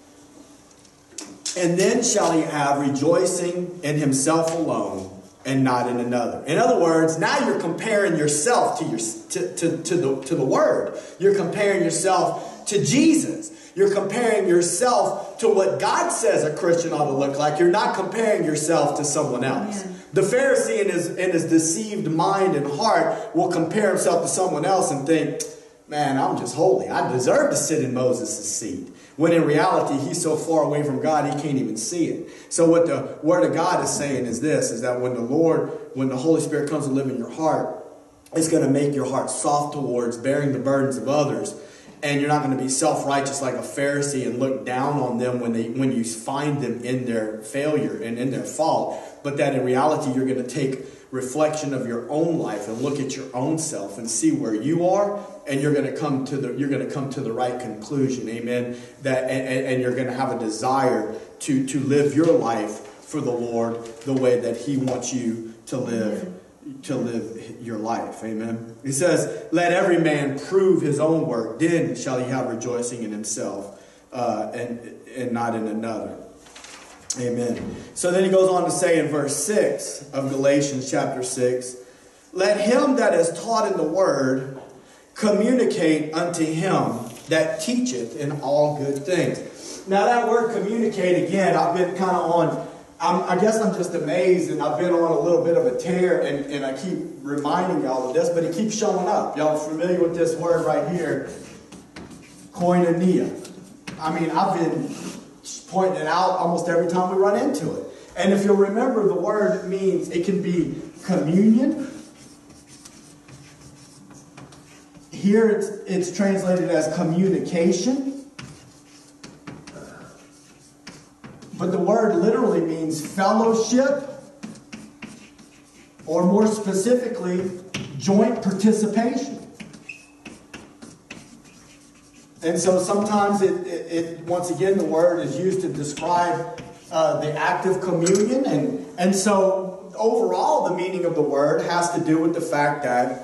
and then shall he have rejoicing in himself alone and not in another. In other words, now you're comparing yourself to the Word. You're comparing yourself to Jesus. You're comparing yourself to what God says a Christian ought to look like. You're not comparing yourself to someone else. Amen. The Pharisee in his deceived mind and heart will compare himself to someone else and think, man, I'm just holy. I deserve to sit in Moses' seat. When in reality, he's so far away from God, he can't even see it. So what the Word of God is saying is this, is that when the Holy Spirit comes to live in your heart, it's going to make your heart soft towards bearing the burdens of others. And you're not going to be self-righteous like a Pharisee and look down on them when you find them in their failure and in their fault. But that in reality, you're going to take reflection of your own life and look at your own self and see where you are, and you're going to come to the right conclusion. Amen. And you're going to have a desire to live your life for the Lord the way that he wants you to live your life. Amen. He says, let every man prove his own work, then shall he have rejoicing in himself and not in another. Amen. So then he goes on to say in verse 6 of Galatians chapter 6, let him that is taught in the word communicate unto him that teacheth in all good things. Now that word communicate, again, I've been kind of on, I guess I'm just amazed, and I've been on a little bit of a tear, and I keep reminding y'all of this, but it keeps showing up. Y'all familiar with this word right here? Koinonia. I mean, I've been pointing it out almost every time we run into it. And if you'll remember, the word means, it can be communion. Here it's translated as communication. But the word literally means fellowship, or more specifically, joint participation. And so sometimes once again, the word is used to describe the act of communion. And so overall, the meaning of the word has to do with the fact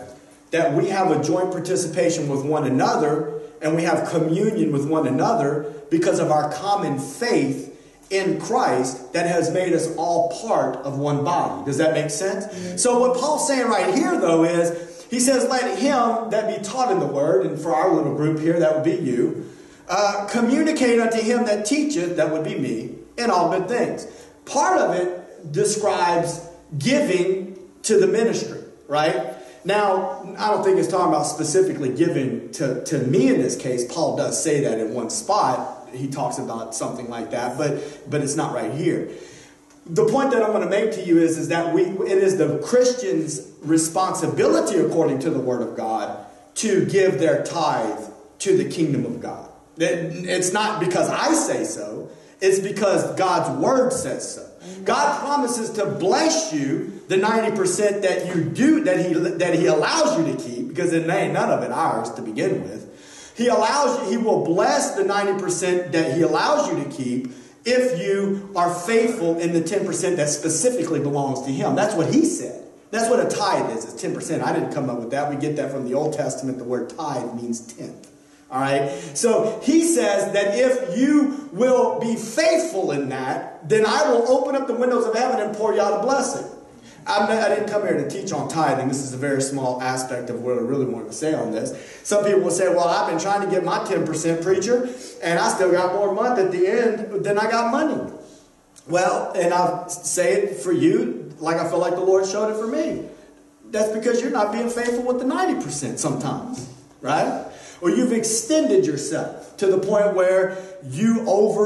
that we have a joint participation with one another, and we have communion with one another because of our common faith in Christ that has made us all part of one body. Does that make sense? Mm-hmm. So what Paul's saying right here, though, is he says, let him that be taught in the word, and for our little group here, that would be you, communicate unto him that teacheth, that would be me, in all good things. Part of it describes giving to the ministry, right? Now, I don't think it's talking about specifically giving to me in this case. Paul does say that in one spot. He talks about something like that, but it's not right here. The point that I'm going to make to you is that it is the Christian's responsibility, according to the Word of God, to give their tithe to the kingdom of God. It's not because I say so. It's because God's Word says so. God promises to bless you the 90% that you do, that He allows you to keep, because it ain't none of it ours to begin with. He will bless the 90% that He allows you to keep if you are faithful in the 10% that specifically belongs to Him. That's what He said. That's what a tithe is. It's 10%. I didn't come up with that. We get that from the Old Testament. The word tithe means tenth. All right. So He says that if you will be faithful in that, then I will open up the windows of heaven and pour you out a blessing. I didn't come here to teach on tithing. This is a very small aspect of what I really want to say on this. Some people will say, well, I've been trying to get my 10%, preacher, and I still got more month at the end than I got money. Well, and I'll say it for you like I feel like the Lord showed it for me. That's because you're not being faithful with the 90% sometimes, right? Or you've extended yourself to the point where you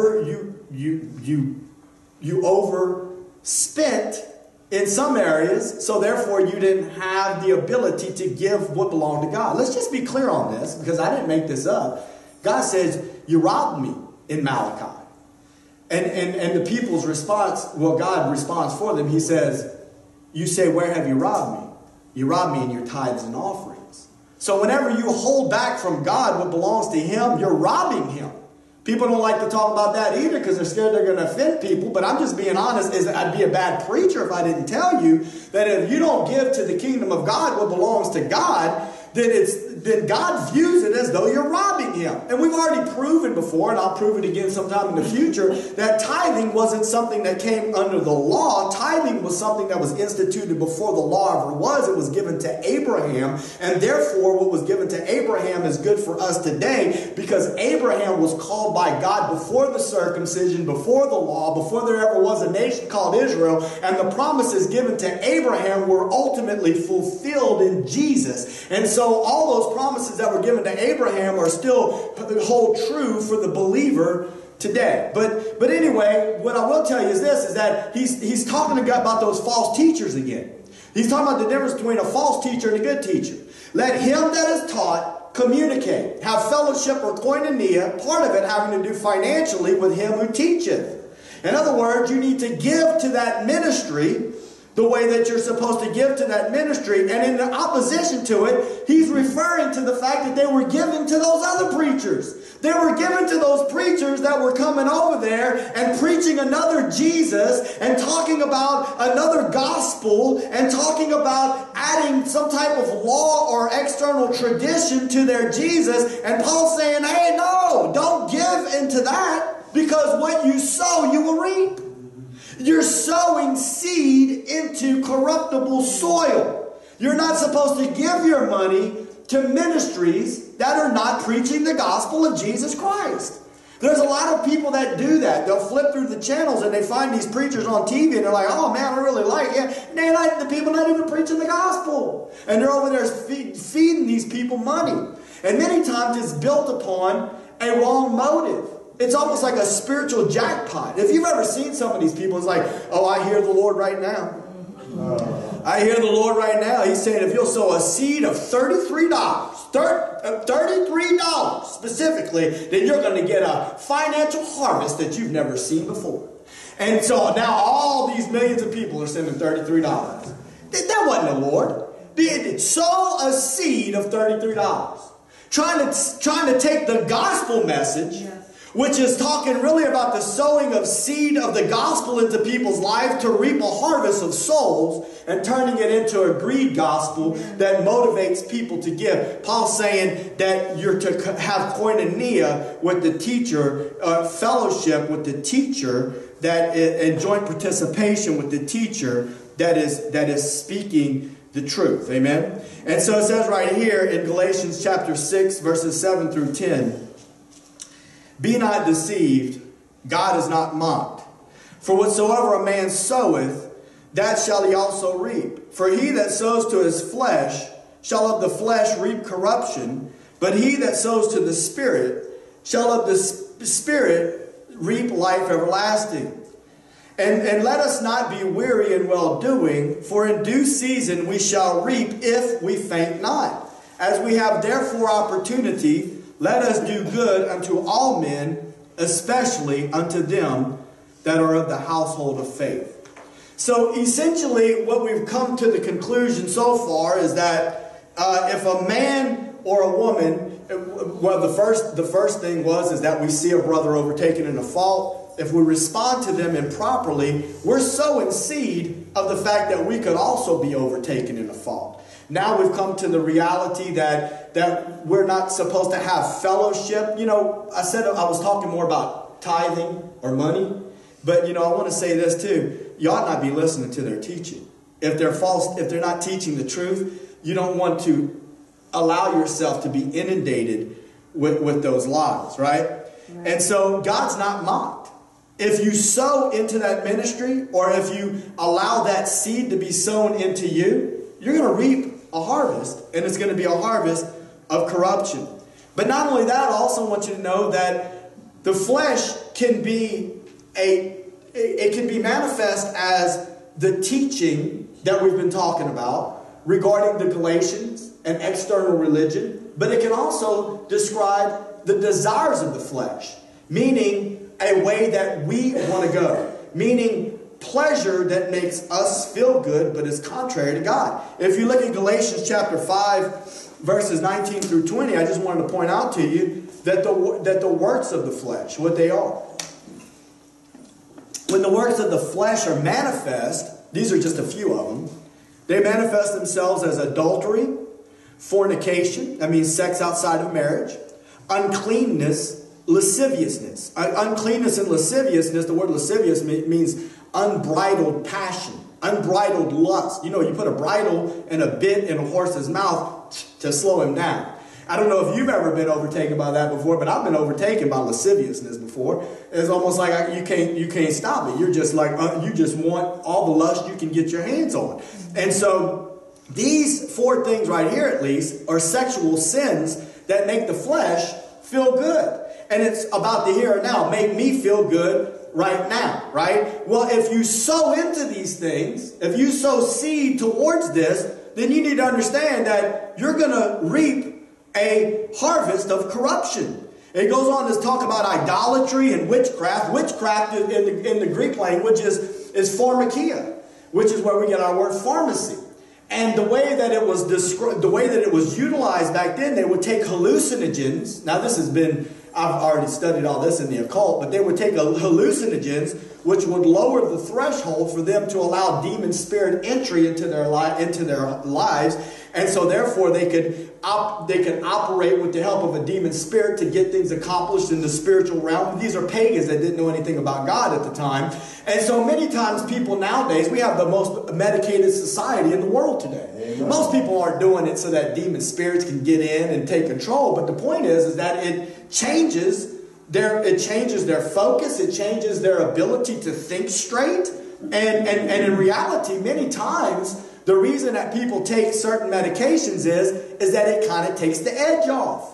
overspent in some areas, so therefore you didn't have the ability to give what belonged to God. Let's just be clear on this, because I didn't make this up. God says, you robbed me in Malachi. And the people's response, well, God responds for them. He says, you say, where have you robbed me? You robbed me in your tithes and offerings. So whenever you hold back from God what belongs to Him, you're robbing Him. People don't like to talk about that either because they're scared they're going to offend people. But I'm just being honest. I'd be a bad preacher if I didn't tell you that if you don't give to the kingdom of God what belongs to God, then God views it as though you're robbing Him. And we've already proven before, and I'll prove it again sometime in the future, that tithing wasn't something that came under the law. Tithing was something that was instituted before the law ever was. It was given to Abraham, and therefore what was given to Abraham is good for us today, because Abraham was called by God before the circumcision, before the law, before there ever was a nation called Israel, and the promises given to Abraham were ultimately fulfilled in Jesus. And so so all those promises that were given to Abraham are still hold true for the believer today. But anyway, what I will tell you is this, is that he's talking about those false teachers again. He's talking about the difference between a false teacher and a good teacher. Let him that is taught communicate, have fellowship or koinonia, part of it having to do financially with him who teacheth. In other words, you need to give to that ministry the way that you're supposed to give to that ministry. And in the opposition to it, he's referring to the fact that they were given to those other preachers. They were given to those preachers that were coming over there and preaching another Jesus and talking about another gospel and talking about adding some type of law or external tradition to their Jesus. And Paul's saying, hey, no, don't give into that, because what you sow, you will reap. You're sowing seed into corruptible soil. You're not supposed to give your money to ministries that are not preaching the gospel of Jesus Christ. There's a lot of people that do that. They'll flip through the channels and they find these preachers on TV and they're like, oh man, I really like it. And they like the people not even preaching the gospel. And they're over there feeding these people money. And many times it's built upon a wrong motive. It's almost like a spiritual jackpot. If you've ever seen some of these people, it's like, oh, I hear the Lord right now. I hear the Lord right now. He's saying if you'll sow a seed of $33, $33 specifically, then you're going to get a financial harvest that you've never seen before. And so now all these millions of people are sending $33. That wasn't the Lord. Sow a seed of $33. Trying to take the gospel message, which is talking really about the sowing of seed of the gospel into people's lives to reap a harvest of souls, and turning it into a greed gospel that motivates people to give. Paul's saying that you're to have koinonia with the teacher, fellowship with the teacher, and joint participation with the teacher that is speaking the truth. Amen? And so it says right here in Galatians chapter 6, verses 7 through 10, be not deceived, God is not mocked. For whatsoever a man soweth, that shall he also reap. For he that sows to his flesh shall of the flesh reap corruption, but he that sows to the Spirit shall of the Spirit reap life everlasting. And let us not be weary in well-doing, for in due season we shall reap if we faint not. As we have therefore opportunity, let us do good unto all men, especially unto them that are of the household of faith. So essentially what we've come to the conclusion so far is that if a man or a woman, well, the first thing is that we see a brother overtaken in a fault. If we respond to them improperly, we're sowing seed of the fact that we could also be overtaken in a fault. Now we've come to the reality that we're not supposed to have fellowship. You know, I said I was talking more about tithing or money. But, you know, I want to say this too. You ought not be listening to their teaching. If they're false, if they're not teaching the truth, you don't want to allow yourself to be inundated with those lies, right? And so God's not mocked. If you sow into that ministry, or if you allow that seed to be sown into you, you're going to reap a harvest, and it's going to be a harvest of corruption. But not only that, I also want you to know that the flesh can be manifest as the teaching that we've been talking about regarding the Galatians and external religion, but it can also describe the desires of the flesh, meaning a way that we want to go, meaning pleasure that makes us feel good but is contrary to God. If you look at Galatians chapter 5 verses 19 through 20, I just wanted to point out to you that the works of the flesh, what they are. When the works of the flesh are manifest, these are just a few of them, they manifest themselves as adultery, fornication, that means sex outside of marriage, uncleanness, lasciviousness. Uncleanness and lasciviousness, the word lascivious means unbridled passion, unbridled lust. You know, you put a bridle and a bit in a horse's mouth to slow him down. I don't know if you've ever been overtaken by that before, but I've been overtaken by lasciviousness before. It's almost like you can't stop it. You're just like, you just want all the lust you can get your hands on. And so These 4 things right here, at least, are sexual sins that make the flesh feel good. And it's about the here and now. Make me feel good right now, right? Well, if you sow into these things, if you sow seed towards this, then you need to understand that you're going to reap a harvest of corruption. It goes on to talk about idolatry and witchcraft. Witchcraft in the Greek language is pharmakia, which is where we get our word pharmacy. And the way that it was described, the way that it was utilized back then, they would take hallucinogens. Now this has been, I've already studied all this in the occult, but they would take hallucinogens, which would lower the threshold for them to allow demon spirit entry into their lives, and so therefore they could operate with the help of a demon spirit to get things accomplished in the spiritual realm. These are pagans that didn't know anything about God at the time, and so many times people nowadays, we have the most medicated society in the world today. Amen. Most people aren't doing it so that demon spirits can get in and take control, but the point is that it changes their focus, it changes their ability to think straight, and in reality, many times, the reason that people take certain medications is that it kind of takes the edge off.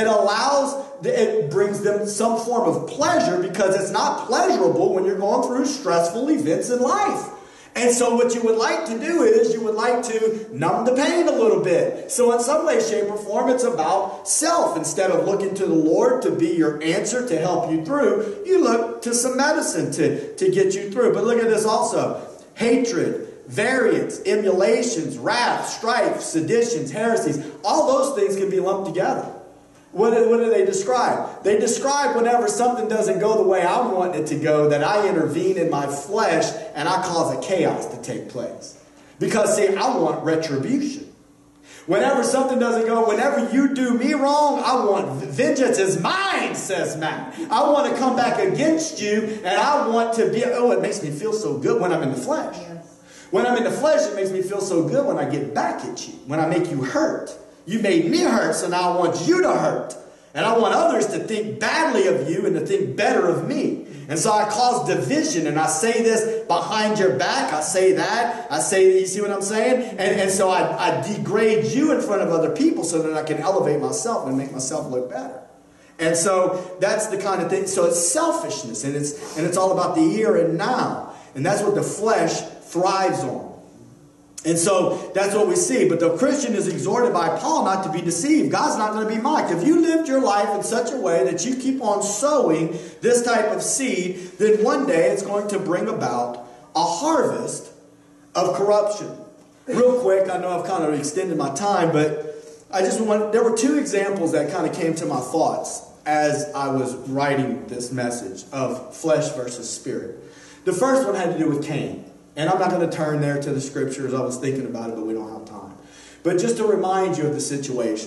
It brings them some form of pleasure, because it's not pleasurable when you're going through stressful events in life. And so what you would like to do is you would like to numb the pain a little bit. So in some way, shape, or form, it's about self. Instead of looking to the Lord to be your answer to help you through, you look to some medicine to get you through. But look at this also. Hatred, variance, emulations, wrath, strife, seditions, heresies. All those things can be lumped together. What do they describe? They describe whenever something doesn't go the way I want it to go, that I intervene in my flesh and I cause a chaos to take place. Because, see, I want retribution. Whenever something doesn't go, whenever you do me wrong, I want vengeance is mine, says Matt. I want to come back against you, and I want to be, it makes me feel so good when I'm in the flesh. Yes. When I'm in the flesh, it makes me feel so good when I get back at you, when I make you hurt. You made me hurt, so now I want you to hurt. And I want others to think badly of you and to think better of me. And so I cause division, and I say this behind your back. I say that. I say, you see what I'm saying? And so I degrade you in front of other people so that I can elevate myself and make myself look better. And so that's the kind of thing. So it's selfishness, and it's all about the here and now. And that's what the flesh thrives on. And so that's what we see. But the Christian is exhorted by Paul not to be deceived. God's not going to be mocked. If you lived your life in such a way that you keep on sowing this type of seed, then one day it's going to bring about a harvest of corruption. Real quick, I know I've kind of extended my time, but there were 2 examples that kind of came to my thoughts as I was writing this message of flesh versus spirit. The first one had to do with Cain. And I'm not going to turn there to the scriptures. I was thinking about it, but we don't have time. But just to remind you of the situation.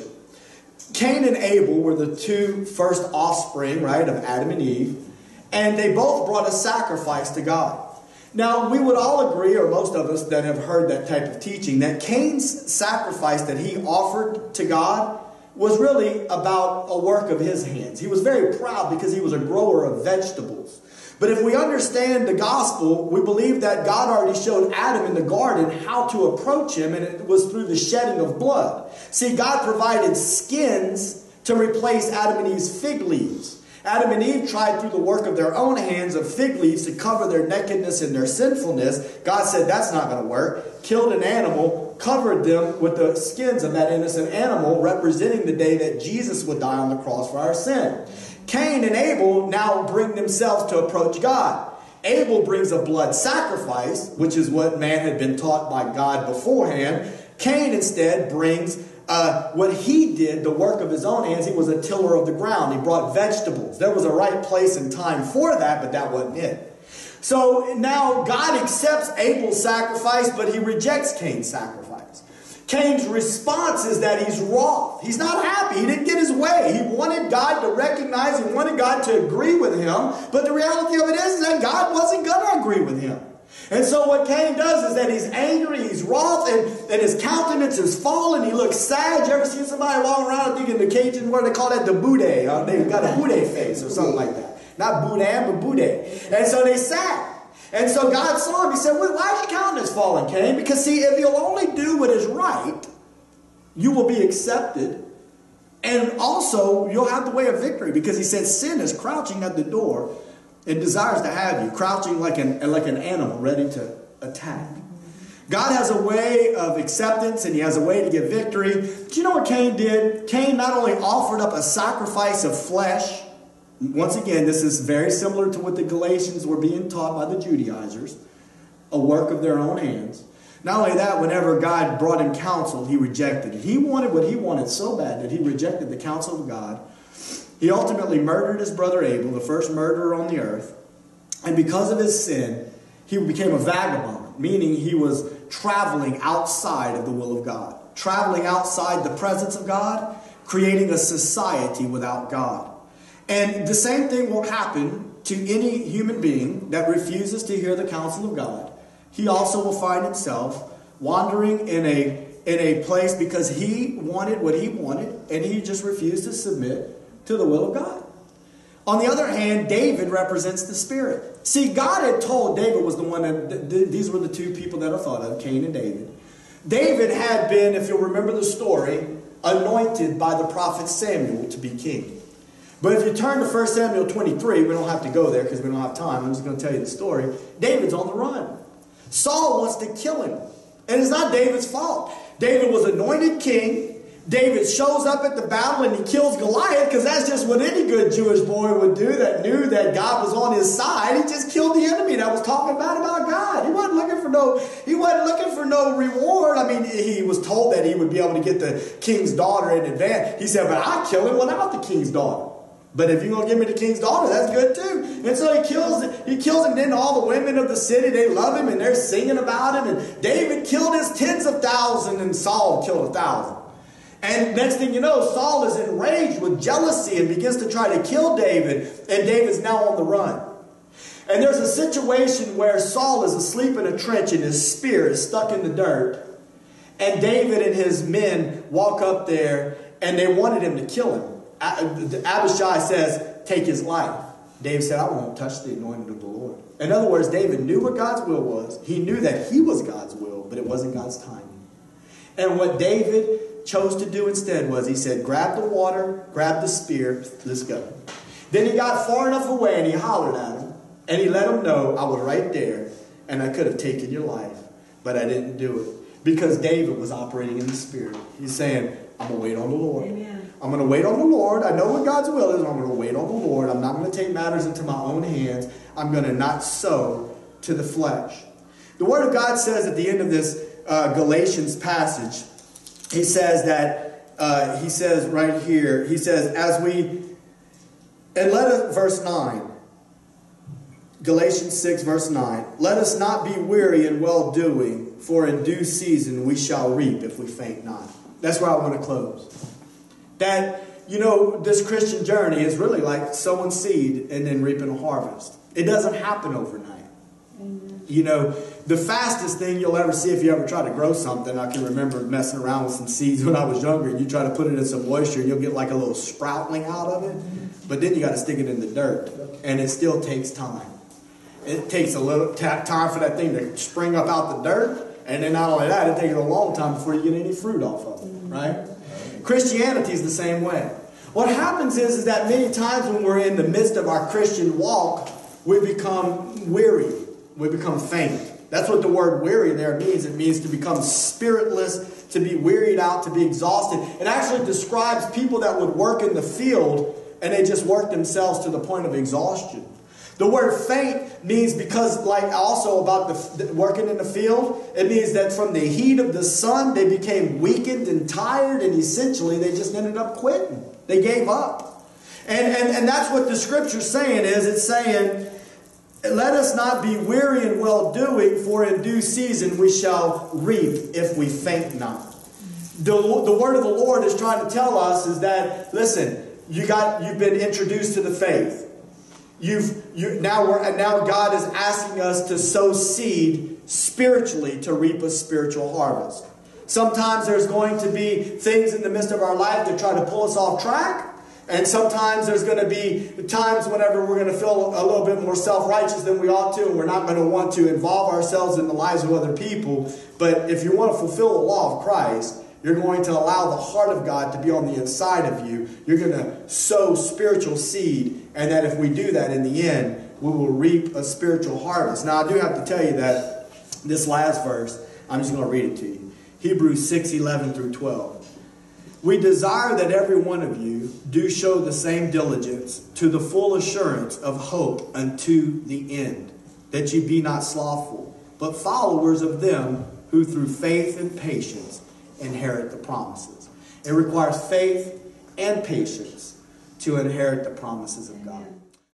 Cain and Abel were the 2 first offspring, right, of Adam and Eve. And they both brought a sacrifice to God. Now, we would all agree, or most of us that have heard that type of teaching, that Cain's sacrifice that he offered to God was really about a work of his hands. He was very proud because he was a grower of vegetables. But if we understand the gospel, we believe that God already showed Adam in the garden how to approach him, and it was through the shedding of blood. See, God provided skins to replace Adam and Eve's fig leaves. Adam and Eve tried through the work of their own hands of fig leaves to cover their nakedness and their sinfulness. God said that's not going to work. Killed an animal, covered them with the skins of that innocent animal, representing the day that Jesus would die on the cross for our sin. Cain and Abel now bring themselves to approach God. Abel brings a blood sacrifice, which is what man had been taught by God beforehand. Cain instead brings what he did, the work of his own hands. He was a tiller of the ground. He brought vegetables. There was a right place and time for that, but that wasn't it. So now God accepts Abel's sacrifice, but he rejects Cain's sacrifice. Cain's response is that he's wroth. He's not happy. He didn't get his way. He wanted God to recognize, he wanted God to agree with him. But the reality of it is that God wasn't going to agree with him. And so what Cain does is that he's angry, he's wroth, and his countenance is fallen. He looks sad. You ever seen somebody walking around, I think in the Cajun, where they call that the Boudet? They've got a Boudet face or something like that. Not Boudin, but Boudet. And so they sad. And so God saw him. He said, well, why is your countenance fallen, Cain? Because see, if you'll only do what is right, you will be accepted. And also, you'll have the way of victory. Because he said, sin is crouching at the door. It desires to have you, crouching like an animal ready to attack. God has a way of acceptance, and he has a way to give victory. Do you know what Cain did? Cain not only offered up a sacrifice of flesh. Once again, this is very similar to what the Galatians were being taught by the Judaizers. A work of their own hands. Not only that, whenever God brought him counsel, he rejected it. He wanted what he wanted so bad that he rejected the counsel of God. He ultimately murdered his brother Abel, the first murderer on the earth. And because of his sin, he became a vagabond, meaning he was traveling outside of the will of God. Traveling outside the presence of God, creating a society without God. And the same thing will happen to any human being that refuses to hear the counsel of God. He also will find himself wandering in a place because he wanted what he wanted, and he just refused to submit to the will of God. On the other hand, David represents the Spirit. See, God had told David was the one that, these were the two people that are thought of, Cain and David. David had been, if you'll remember the story, anointed by the prophet Samuel to be king. But if you turn to 1 Samuel 23, we don't have to go there because we don't have time. I'm just going to tell you the story. David's on the run. Saul wants to kill him. And it's not David's fault. David was anointed king. David shows up at the battle and he kills Goliath because that's just what any good Jewish boy would do that knew that God was on his side. He just killed the enemy that was talking bad about God. He wasn't looking for no reward. I mean, he was told that he would be able to get the king's daughter in advance. He said, but I'll kill him without the king's daughter. But if you're going to give me the king's daughter, that's good too. And so he kills him. Then all the women of the city, they love him and they're singing about him. And David killed his tens of thousands and Saul killed 1,000. And next thing you know, Saul is enraged with jealousy and begins to try to kill David. And David's now on the run. And there's a situation where Saul is asleep in a trench and his spear is stuck in the dirt. And David and his men walk up there and they wanted him to kill him. Abishai says, take his life. David said, I won't touch the anointing of the Lord. In other words, David knew what God's will was. He knew that he was God's will, but it wasn't God's timing. And what David chose to do instead was he said, grab the water, grab the spear, let's go. Then he got far enough away and he hollered at him. And he let him know, I was right there and I could have taken your life, but I didn't do it. Because David was operating in the Spirit. He's saying, I'm going to wait on the Lord. Amen. I'm going to wait on the Lord. I know what God's will is. I'm going to wait on the Lord. I'm not going to take matters into my own hands. I'm going to not sow to the flesh. The Word of God says at the end of this Galatians passage, he says that, he says right here, he says, verse 9, Galatians 6 verse 9, let us not be weary in well-doing, for in due season we shall reap if we faint not. That's where I want to close. That, you know, this Christian journey is really like sowing seed and then reaping a harvest. It doesn't happen overnight. Amen. You know, the fastest thing you'll ever see if you ever try to grow something, I can remember messing around with some seeds when I was younger. You try to put it in some moisture, you'll get like a little sproutling out of it. But then you got to stick it in the dirt. And it still takes time. It takes a little time for that thing to spring up out the dirt. And then not only that, it takes a long time before you get any fruit off of it. Right? Christianity is the same way. What happens is that many times when we're in the midst of our Christian walk, we become weary. We become faint. That's what the word weary there means. It means to become spiritless, to be wearied out, to be exhausted. It actually describes people that would work in the field and they just work themselves to the point of exhaustion. The word faint means, because like also about the working in the field, it means that from the heat of the sun, they became weakened and tired, and essentially they just ended up quitting. They gave up. And that's what the scripture's saying is, it's saying, let us not be weary in well-doing, for in due season we shall reap if we faint not. The word of the Lord is trying to tell us is that, listen, you've been introduced to the faith. Now God is asking us to sow seed spiritually to reap a spiritual harvest. Sometimes there's going to be things in the midst of our life that try to pull us off track. And sometimes there's going to be times whenever we're going to feel a little bit more self-righteous than we ought to, and we're not going to want to involve ourselves in the lives of other people. But if you want to fulfill the law of Christ, you're going to allow the heart of God to be on the inside of you. You're going to sow spiritual seed, and that if we do that in the end, we will reap a spiritual harvest. Now, I do have to tell you that this last verse, I'm just going to read it to you. Hebrews 6:11 through 12. We desire that every one of you do show the same diligence to the full assurance of hope unto the end, that ye be not slothful, but followers of them who through faith and patience inherit the promises. It requires faith and patience to inherit the promises of God.